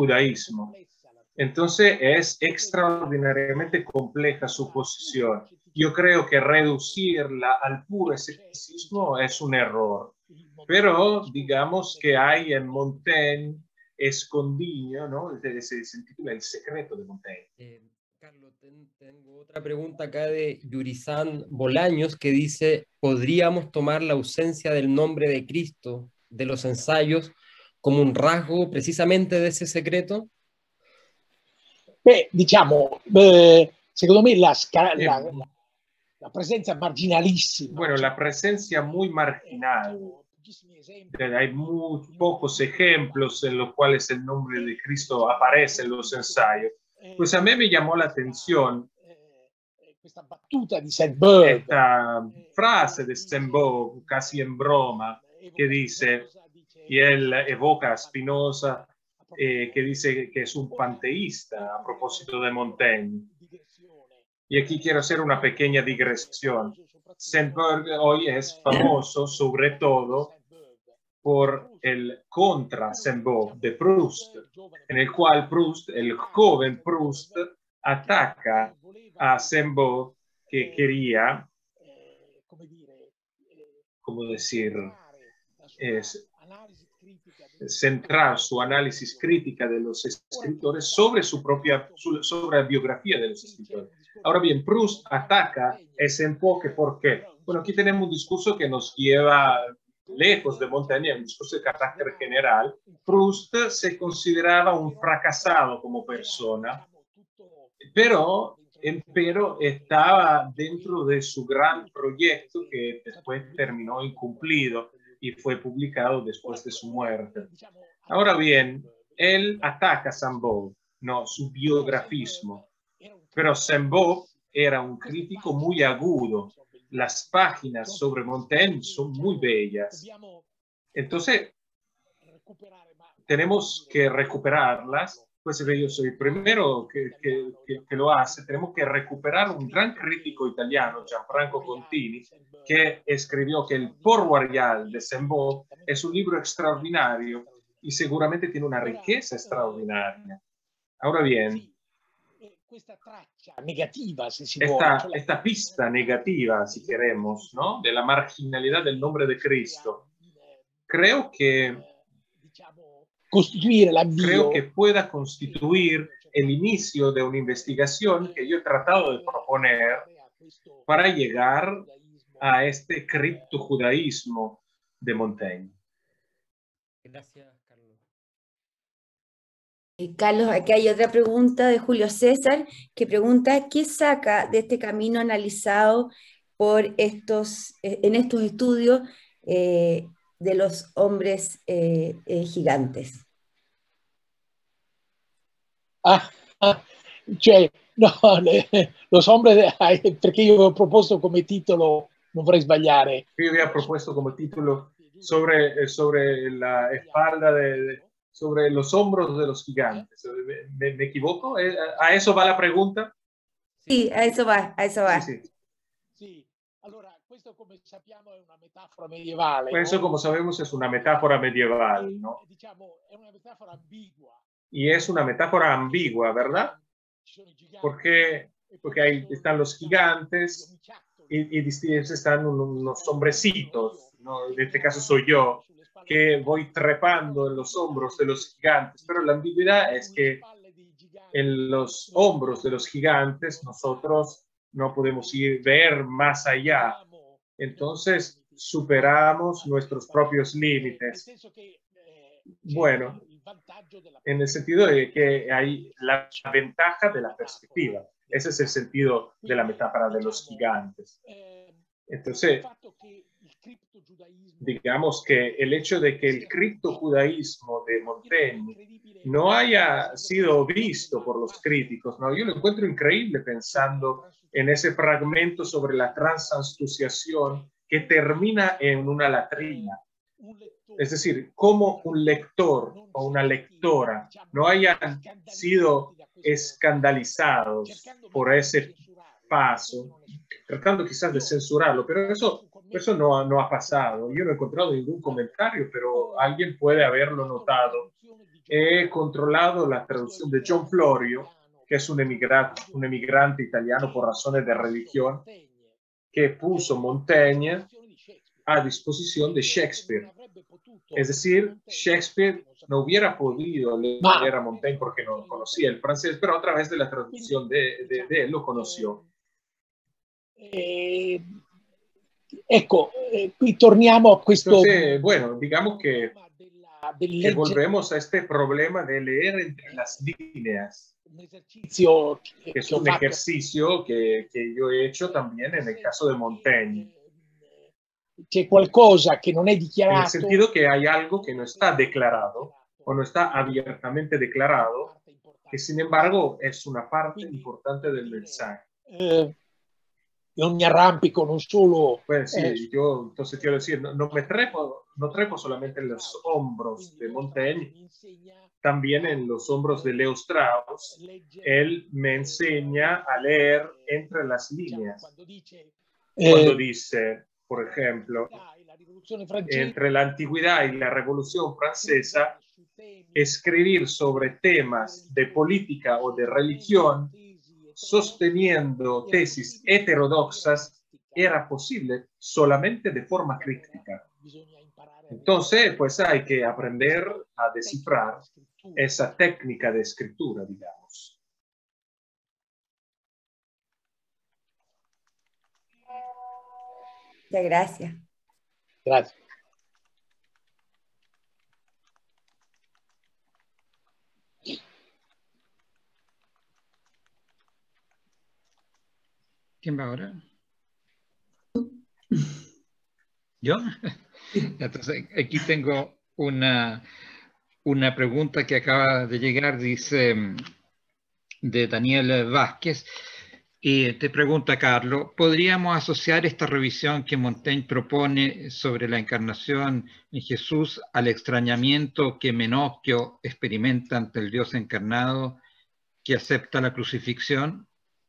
criptojudaísmo. Entonces es extraordinariamente compleja su posición. yo creo que reducirla al puro escepticismo es un error. Pero digamos que hay en Montaigne escondido, ¿no? Se, se titula El secreto de Montaigne. Eh, Carlos, ten, tengo otra pregunta acá de Yurizán Bolaños que dice, ¿podríamos tomar la ausencia del nombre de Cristo de los ensayos como un rasgo precisamente de ese secreto? Beh, diciamo, eh, secondo me la, la, la, la presencia marginalissima. Bueno, la presencia muy marginal. Hay muy pocos ejemplos en los cuales el nombre de Cristo aparece en los ensayos. Pues a mí me llamó la atención esta battuta di Sainte-Beuve, esta frase de Sainte-Beuve, casi en broma, que dice, y él evoca a Spinoza, eh, que dice que es un panteísta a propósito de Montaigne. Y aquí quiero hacer una pequeña digresión. Sainte-Beuve hoy es famoso sobre todo por el contra Sainte-Beuve de Proust, en el cual Proust, el joven Proust, ataca a Sainte-Beuve que quería, ¿cómo decir? Es, centrar su análisis crítica de los escritores sobre su propia su, sobre la biografía de los escritores. Ahora bien, Proust ataca ese enfoque. ¿Por qué? Bueno, aquí tenemos un discurso que nos lleva lejos de Montaigne, un discurso de carácter general. Proust se consideraba un fracasado como persona, pero, pero estaba dentro de su gran proyecto que después terminó incumplido y fue publicado después de su muerte. Ahora bien, él ataca a Sainte-Beuve, no, su biografismo, pero Sainte-Beuve era un crítico muy agudo. Las páginas sobre Montaigne son muy bellas. Entonces, tenemos que recuperarlas. Pues yo soy el primero que, que, que, que lo hace. Tenemos que recuperar un gran crítico italiano, Gianfranco Contini, que escribió que el Port Royal de Sainte-Beuve es un libro extraordinario y seguramente tiene una riqueza extraordinaria. Ahora bien, negativa, si si esta, esta pista negativa, si queremos, ¿no? De la marginalidad del nombre de Cristo, creo que, constituir la creo que pueda constituir el inicio de una investigación que yo he tratado de proponer para llegar a este criptojudaísmo de Montaigne. Gracias, Carlos. Carlos, aquí hay otra pregunta de Julio César que pregunta ¿qué saca de este camino analizado por estos, en estos estudios eh, de los hombres eh, eh, gigantes? Ah, ah, cioè, no, le, los hombres, perché io avevo proposto come titolo, non vorrei sbagliare. Yo había propuesto como título sobre, sobre la espalda de... sobre los hombros de los gigantes. ¿Me, me equivoco? ¿A eso va la pregunta? Sí, a eso va, a eso va. Sí, sí. Sì, allora, questo come sappiamo è una metafora medievale. Eso, no? como sabemos, es una metáfora medieval, ¿no? Diciamo, è una metafora ambigua. Y es una metáfora ambigua, ¿verdad? Porque, porque ahí están los gigantes y, y están unos hombrecitos, ¿no? En este caso soy yo, que voy trepando en los hombros de los gigantes, pero la ambigüedad es que en los hombros de los gigantes nosotros no podemos ir ver más allá. Entonces superamos nuestros propios límites. Bueno, en el sentido de que hay la ventaja de la perspectiva. Ese es el sentido de la metáfora de los gigantes. Entonces, digamos que el hecho de que el criptojudaísmo de Montaigne no haya sido visto por los críticos, ¿no? Yo lo encuentro increíble pensando en ese fragmento sobre la transanscusiación que termina en una latrina. Es decir, como un lector o una lectora no hayan sido escandalizados por ese paso, tratando quizás de censurarlo, pero eso, eso no, no ha pasado. Yo no he encontrado ningún comentario, pero alguien puede haberlo notado. He controlado la traducción de John Florio, que es un emigrante, un emigrante italiano por razones de religión, que puso Montaigne a disposición de Shakespeare. Es decir, Shakespeare no hubiera podido leer a Montaigne porque no conocía el francés, pero a través de la traducción de, de, de él lo conoció. Eh, ecco, eh, qui torniamo a questo... Entonces, bueno, digamos que, que volvemos a este problema de leer entre las líneas. Es un ejercicio que, que yo he hecho también en el caso de Montaigne. C'è qualcosa che non è En el dichiarato. sentido que hay algo que no está declarado o no está abiertamente declarado, que sin embargo es una parte importante del mensaje. Eh, non mi arrampico non solo... Pues sí, eh, yo entonces quiero decir, no, no me trepo, no trepo solamente en los hombros de Montaigne, también en los hombros de Leo Strauss. Él me enseña a leer entre las líneas. Cuando eh, dice, por ejemplo, la rivoluzione francese entre la antigüedad y la Revolución Francesa, escribir sobre temas de política o de religión, sosteniendo tesis heterodoxas, era posible solamente de forma crítica. Entonces, pues hay que aprender a descifrar esa técnica de escritura, digamos. Muchas gracias. Grazie. ¿Quién va ahora? ¿Yo? Entonces, aquí tengo una, una pregunta que acaba de llegar, dice, de Daniel Vázquez, y te pregunta, Carlos, ¿podríamos asociar esta revisión que Montaigne propone sobre la encarnación en Jesús al extrañamiento que Menocchio experimenta ante el Dios encarnado que acepta la crucifixión?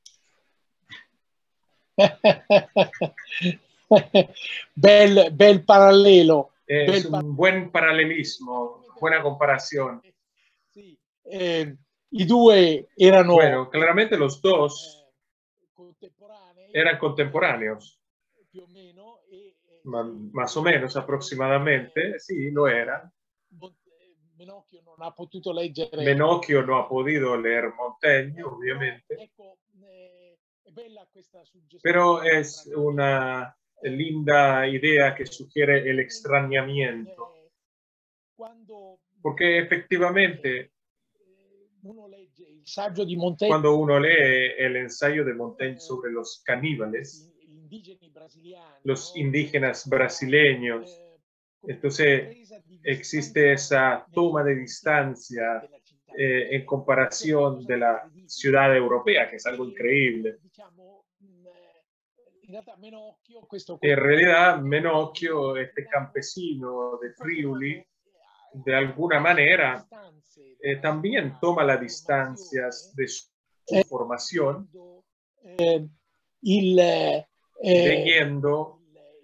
bel, bel parallelo. Es bel un buen paralelismo, buena comparación. Sì, eh, i due erano... Bueno, claramente los dos contemporanei, eran contemporáneos, più o meno, e, ma- más o menos aproximadamente, sí, lo eran. Menocchio non ha potuto leggere. Menocchio no ha podido leer Montaigne, obviamente, Ecco, eh, è bella questa suggestione. pero es una linda idea que sugiere el extrañamiento, Quando porque efectivamente uno legge il saggio di Montaigne, cuando uno lee el ensayo de Montaigne sobre los caníbales, gli indigeni brasiliani, los no? indígenas brasileños, Eh, entonces existe esa toma de distancia eh, en comparación de la ciudad europea, que es algo increíble. Diciamo, mh, in realtà Menocchio, questo En realidad, Menocchio, este campesino de Friuli, de alguna manera eh, también toma las distancias de su, su formación, eh, il, eh, leyendo,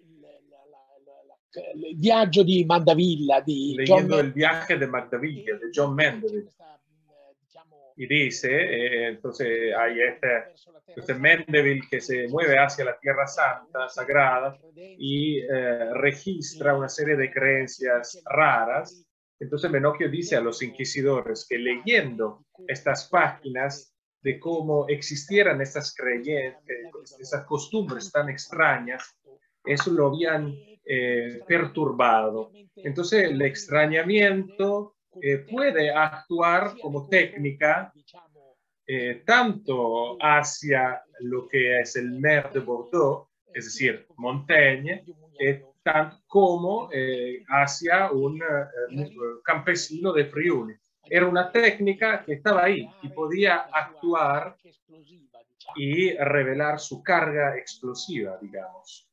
il viaggio di Mandavilla di leyendo John el viaje de Magdavilla, de John Mandeville. Y dice, eh, entonces hay este, este Mandeville que se mueve hacia la Tierra Santa, sagrada, y eh, registra una serie de creencias raras. Entonces Menocchio dice a los inquisidores que leyendo estas páginas de cómo existieran estas creencias, esas costumbres tan extrañas, eso lo habían eh, perturbado. Entonces el extrañamiento eh, puede actuar como técnica eh, tanto hacia lo que es el maire de Bordeaux, es decir, Montaigne, eh, tan como eh, hacia un eh, campesino de Friuli. Era una técnica que estaba ahí y podía actuar y revelar su carga explosiva, digamos.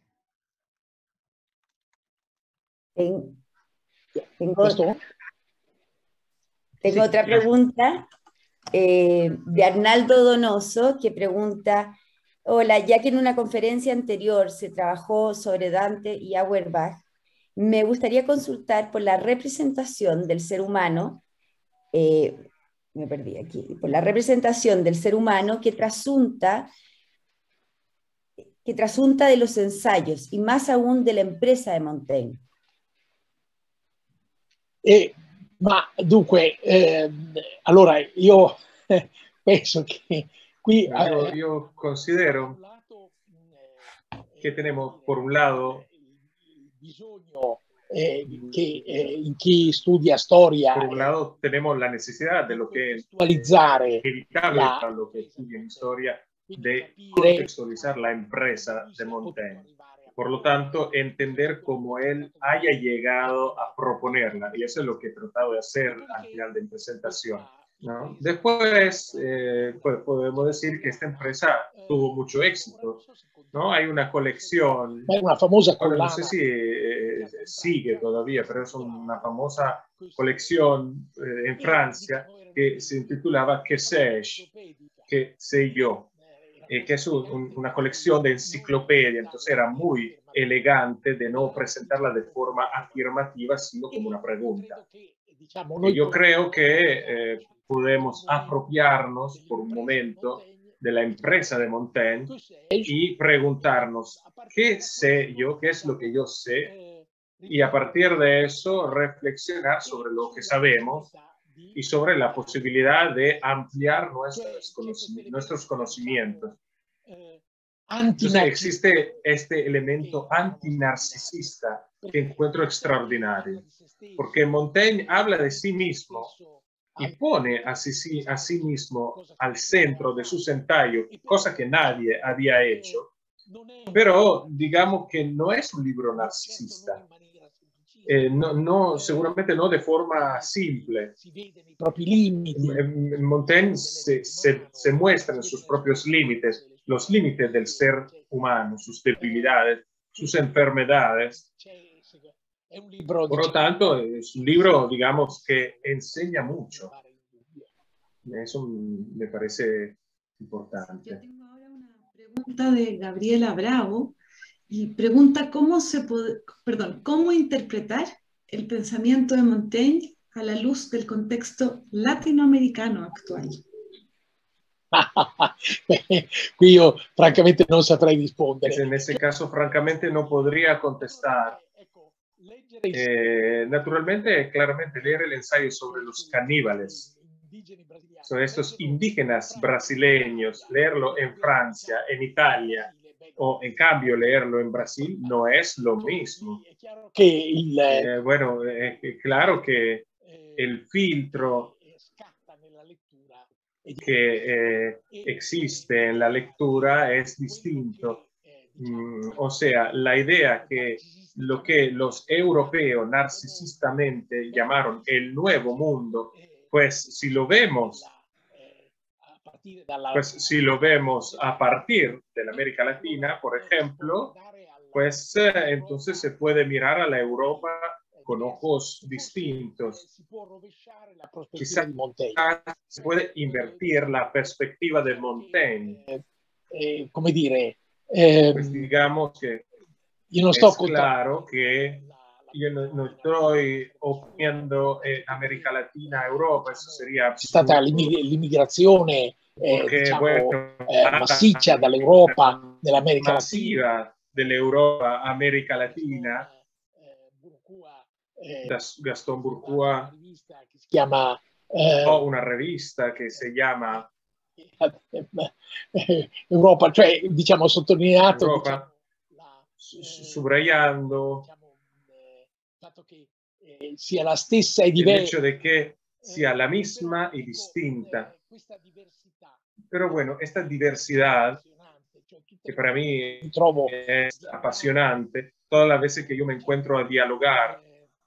Tengo, Questo? tengo Sí, otra gracias. pregunta eh, de Arnaldo Donoso, que pregunta, hola, ya que en una conferencia anterior se trabajó sobre Dante y Auerbach, me gustaría consultar por la representación del ser humano, eh, me perdí aquí, por la representación del ser humano que trasunta que trasunta de los ensayos y más aún de la empresa de Montaigne. E, ma dunque, eh, allora io eh, penso che qui... Yo, eh, yo considero que tenemos, por un lado, bisogno eh, che eh, in chi studia storia por un lado tenemos la necesidad de lo que es contextualizzare inevitable la, para lo que estudia historia de capire contextualizar la empresa de Montaigne. Por lo tanto, entender cómo él haya llegado a proponerla. Y eso es lo que he tratado de hacer al final de mi presentación, ¿no? Después, eh, pues podemos decir que esta empresa tuvo mucho éxito, ¿no? Hay una colección, una famosa ahora collana. no sé si eh, sigue todavía, pero es una famosa colección eh, en Francia que se intitulaba Que sais-je, que sé yo, eh, que es un, una colección de enciclopedia, entonces era muy elegante de no presentarla de forma afirmativa, sino como una pregunta. Y yo creo que eh, podemos apropiarnos por un momento de la empresa de Montaigne y preguntarnos, ¿qué sé yo? ¿Qué es lo que yo sé? Y a partir de eso reflexionar sobre lo que sabemos y sobre la posibilidad de ampliar nuestros, conocimientos, nuestros conocimientos. Entonces existe este elemento antinarcisista que encuentro extraordinario, porque Montaigne habla de sí mismo y pone a sí, a sí mismo al centro de su ensayo, cosa que nadie había hecho, pero digamos que no es un libro narcisista. Eh, no, no, seguramente no de forma simple. Montaigne se, se, se muestra en sus propios límites, los límites del ser humano, sus debilidades, sus enfermedades. Por lo tanto, es un libro, digamos, que enseña mucho. Eso me parece importante. Yo tengo ahora una pregunta de Gabriela Bravo y pregunta cómo se puede, perdón, cómo interpretar el pensamiento de Montaigne a la luz del contexto latinoamericano actual. Qui io francamente non saprei rispondere. En ese caso, francamente, no podría contestar. Eh, naturalmente, claramente, leer el ensayo sobre los caníbales, sobre estos indígenas brasileños, leerlo en Francia, en Italia, o en cambio leerlo en Brasil, no es lo mismo. Que il, eh, bueno, eh, claro que el filtro que eh, existe en la lectura es distinto. Mm, o sea, la idea que lo que los europeos narcisistamente llamaron el nuevo mundo, pues si lo vemos, pues si lo vemos a partir de la América Latina, por ejemplo, pues eh, entonces se puede mirar a la Europa con ojos distintos. Quizás se puede invertir la perspectiva de Montaigne. Eh, eh, come dire, eh, pues digamos que io non sto es claro que yo no, no estoy oponiendo eh, América Latina a Europa, eso sería c'è stata l'immigrazione eh, Porque, diciamo, bueno, eh, massiccia dall'Europa, dell'America masiva Latina. dell'Europa, America Latina. Eh, Gastón Bourgois che si chiama eh, ho una rivista che si chiama Europa, cioè diciamo sottolineato Europa, diciamo, subrayando diciamo, eh, il fatto che eh, sia la stessa e el diversa, hecho de que sea la misma y distinta. Pero bueno, esta diversidad que para mí trovo es apasionante, todas las veces que yo me encuentro a dialogar,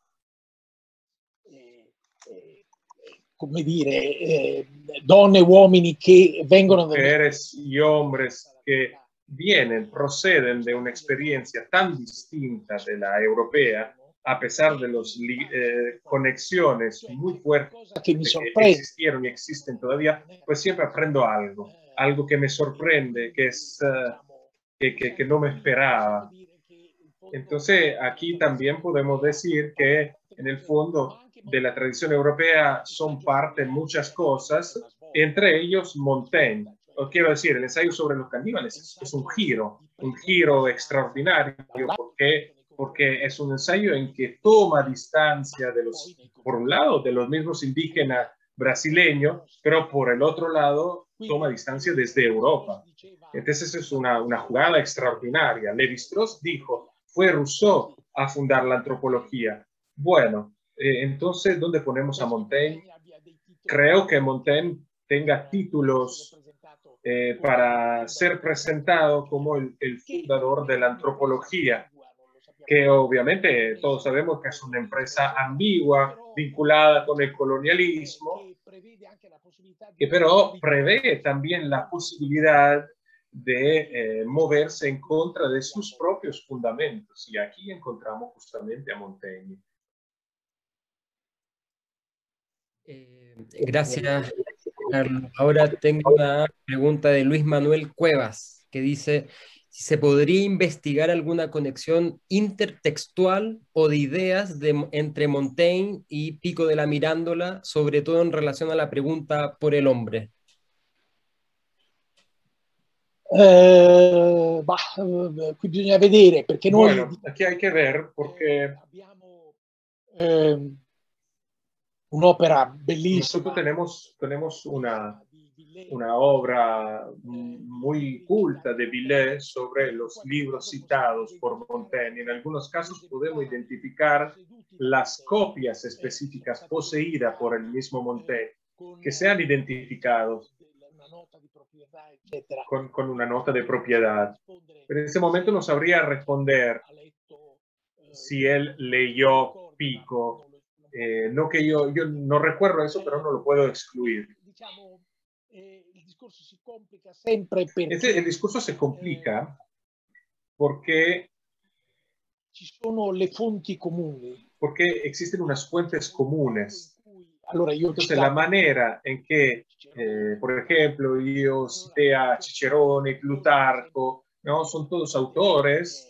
come dire, eh, donne e uomini che vengono da mujeres y hombres que vienen, proceden de una experiencia tan distinta de la europea, a pesar de las eh, conexiones muy fuertes que, me que existieron y existen todavía, pues siempre aprendo algo, algo que me sorprende, que, es, uh, que, que, que no me esperaba. Entonces, aquí también podemos decir que, en el fondo, de la tradición europea son parte muchas cosas, entre ellos Montaigne. quiero decir, el ensayo sobre los caníbales es, es un giro, un giro extraordinario, porque, porque es un ensayo en que toma distancia de los, por un lado, de los mismos indígenas brasileños, pero por el otro lado, toma distancia desde Europa. Entonces es una, una jugada extraordinaria. Lévi-Strauss dijo, fue Rousseau a fundar la antropología. Bueno, eh, entonces, ¿dónde ponemos a Montaigne? Creo que Montaigne tenga títulos eh, para ser presentado como el, el fundador de la antropología, que obviamente todos sabemos que es una empresa ambigua, vinculada con el colonialismo, que pero prevé también la posibilidad de eh, moverse en contra de sus propios fundamentos. Y aquí encontramos justamente a Montaigne. Eh, gracias, Carlos. Ahora tengo una pregunta de Luis Manuel Cuevas, que dice si se podría investigar alguna conexión intertextual o de ideas de, entre Montaigne y Pico de la Mirandola, sobre todo en relación a la pregunta por el hombre. Eh, bah, qui bisogna vedere, perché noi... Bueno, aquí hay que ver, porque... Eh, un'opera bellissima. Nosotros tenemos, tenemos una, una obra muy culta de Villers sobre los libros citados por Montaigne. En algunos casos podemos identificar las copias específicas poseídas por el mismo Montaigne, que se han identificado con, con una nota de propiedad. Pero en ese momento no sabría responder si él leyó Pico. Eh, no que yo, yo no recuerdo eso, pero no lo puedo excluir. Este, el discurso se complica porque, porque existen unas fuentes comunes. Entonces, la manera en que, eh, por ejemplo, yo cité a Cicerone, Plutarco, ¿no? Son todos autores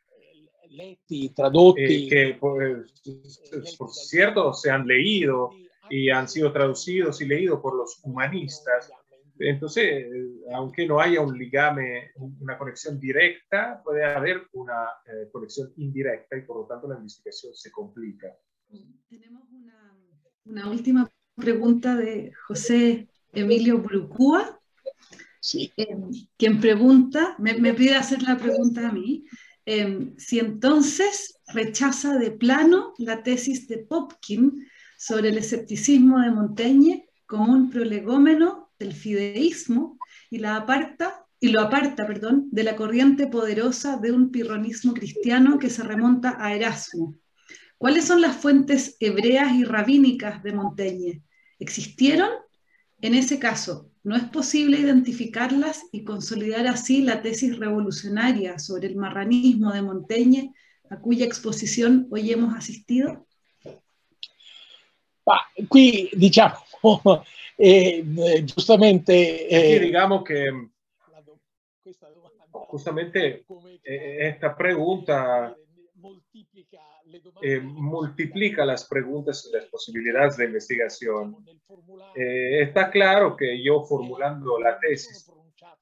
Eh, que por, por cierto se han leído y han sido traducidos y leídos por los humanistas. Entonces, aunque no haya un ligame, una conexión directa, puede haber una eh, conexión indirecta y por lo tanto la investigación se complica. Tenemos una, una última pregunta de José Emilio Brucúa, sí. eh, quien pregunta, me, me pide hacer la pregunta a mí. Eh, si entonces rechaza de plano la tesis de Popkin sobre el escepticismo de Montaigne como un prolegómeno del fideísmo y, la aparta, y lo aparta perdón, de la corriente poderosa de un pirronismo cristiano que se remonta a Erasmo. ¿Cuáles son las fuentes hebreas y rabínicas de Montaigne? ¿Existieron? En ese caso, ¿no es posible identificarlas y consolidar así la tesis revolucionaria sobre el marranismo de Montaigne, a cuya exposición hoy hemos asistido? Ma qui diciamo, eh, giustamente... Eh, Aquí digamos que justamente eh, esta pregunta eh, multiplica las preguntas y las posibilidades de investigación. Eh, está claro que yo formulando la tesis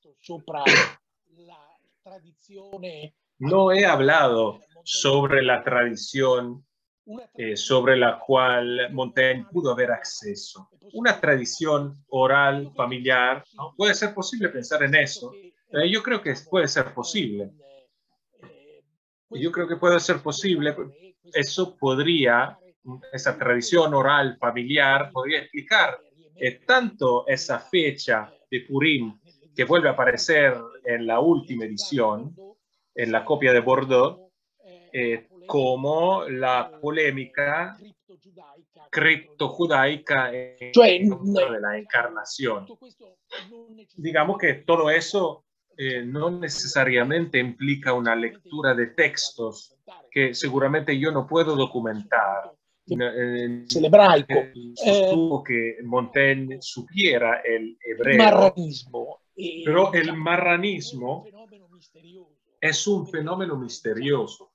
no he hablado sobre la tradición eh, sobre la cual Montaigne pudo haber acceso. Una tradición oral, familiar, ¿no? Puede ser posible pensar en eso. Eh, yo creo que puede ser posible. Yo creo que puede ser posible. Eso podría, esa tradición oral, familiar, podría explicar eh, tanto esa fecha de Purim que vuelve a aparecer en la última edición, en la copia de Bordeaux, eh, como la polémica criptojudaica en cioè, contra de la encarnación. Digamos que todo eso eh, no necesariamente implica una lectura de textos que seguramente yo no puedo documentar. Eh, el hebraico. Sostuvo que Montaigne supiera el hebreo. Marranismo. Pero el marranismo es un fenómeno misterioso,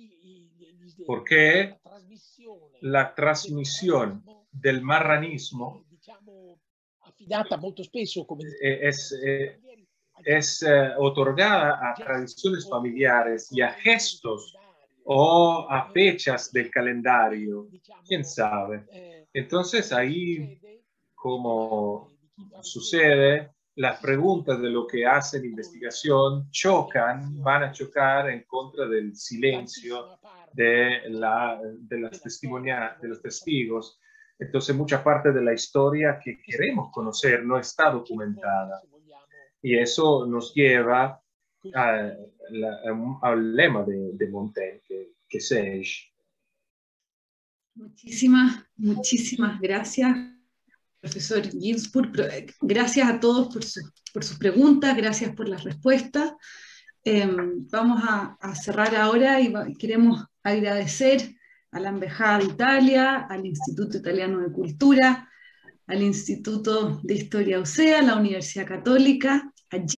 porque la transmisión del marranismo data molto spesso come... es, eh, es eh, otorgada a tradiciones familiares y a gestos o a fechas del calendario, quién sabe. Entonces ahí, como sucede, las preguntas de lo que hacen investigación chocan, van a chocar en contra del silencio de, la, de, las testimonia, de los testigos. Entonces mucha parte de la historia que queremos conocer no está documentada. Y eso nos lleva a, la, al lema de, de Montaigne, que, que es... Muchísimas, muchísimas gracias, profesor Ginsburg. Gracias a todos por, su, por sus preguntas, gracias por las respuestas. Eh, vamos a, a cerrar ahora y va, queremos agradecer a la Embajada de Italia, al Instituto Italiano de Cultura, al Instituto de Historia U C E, a la Universidad Católica, a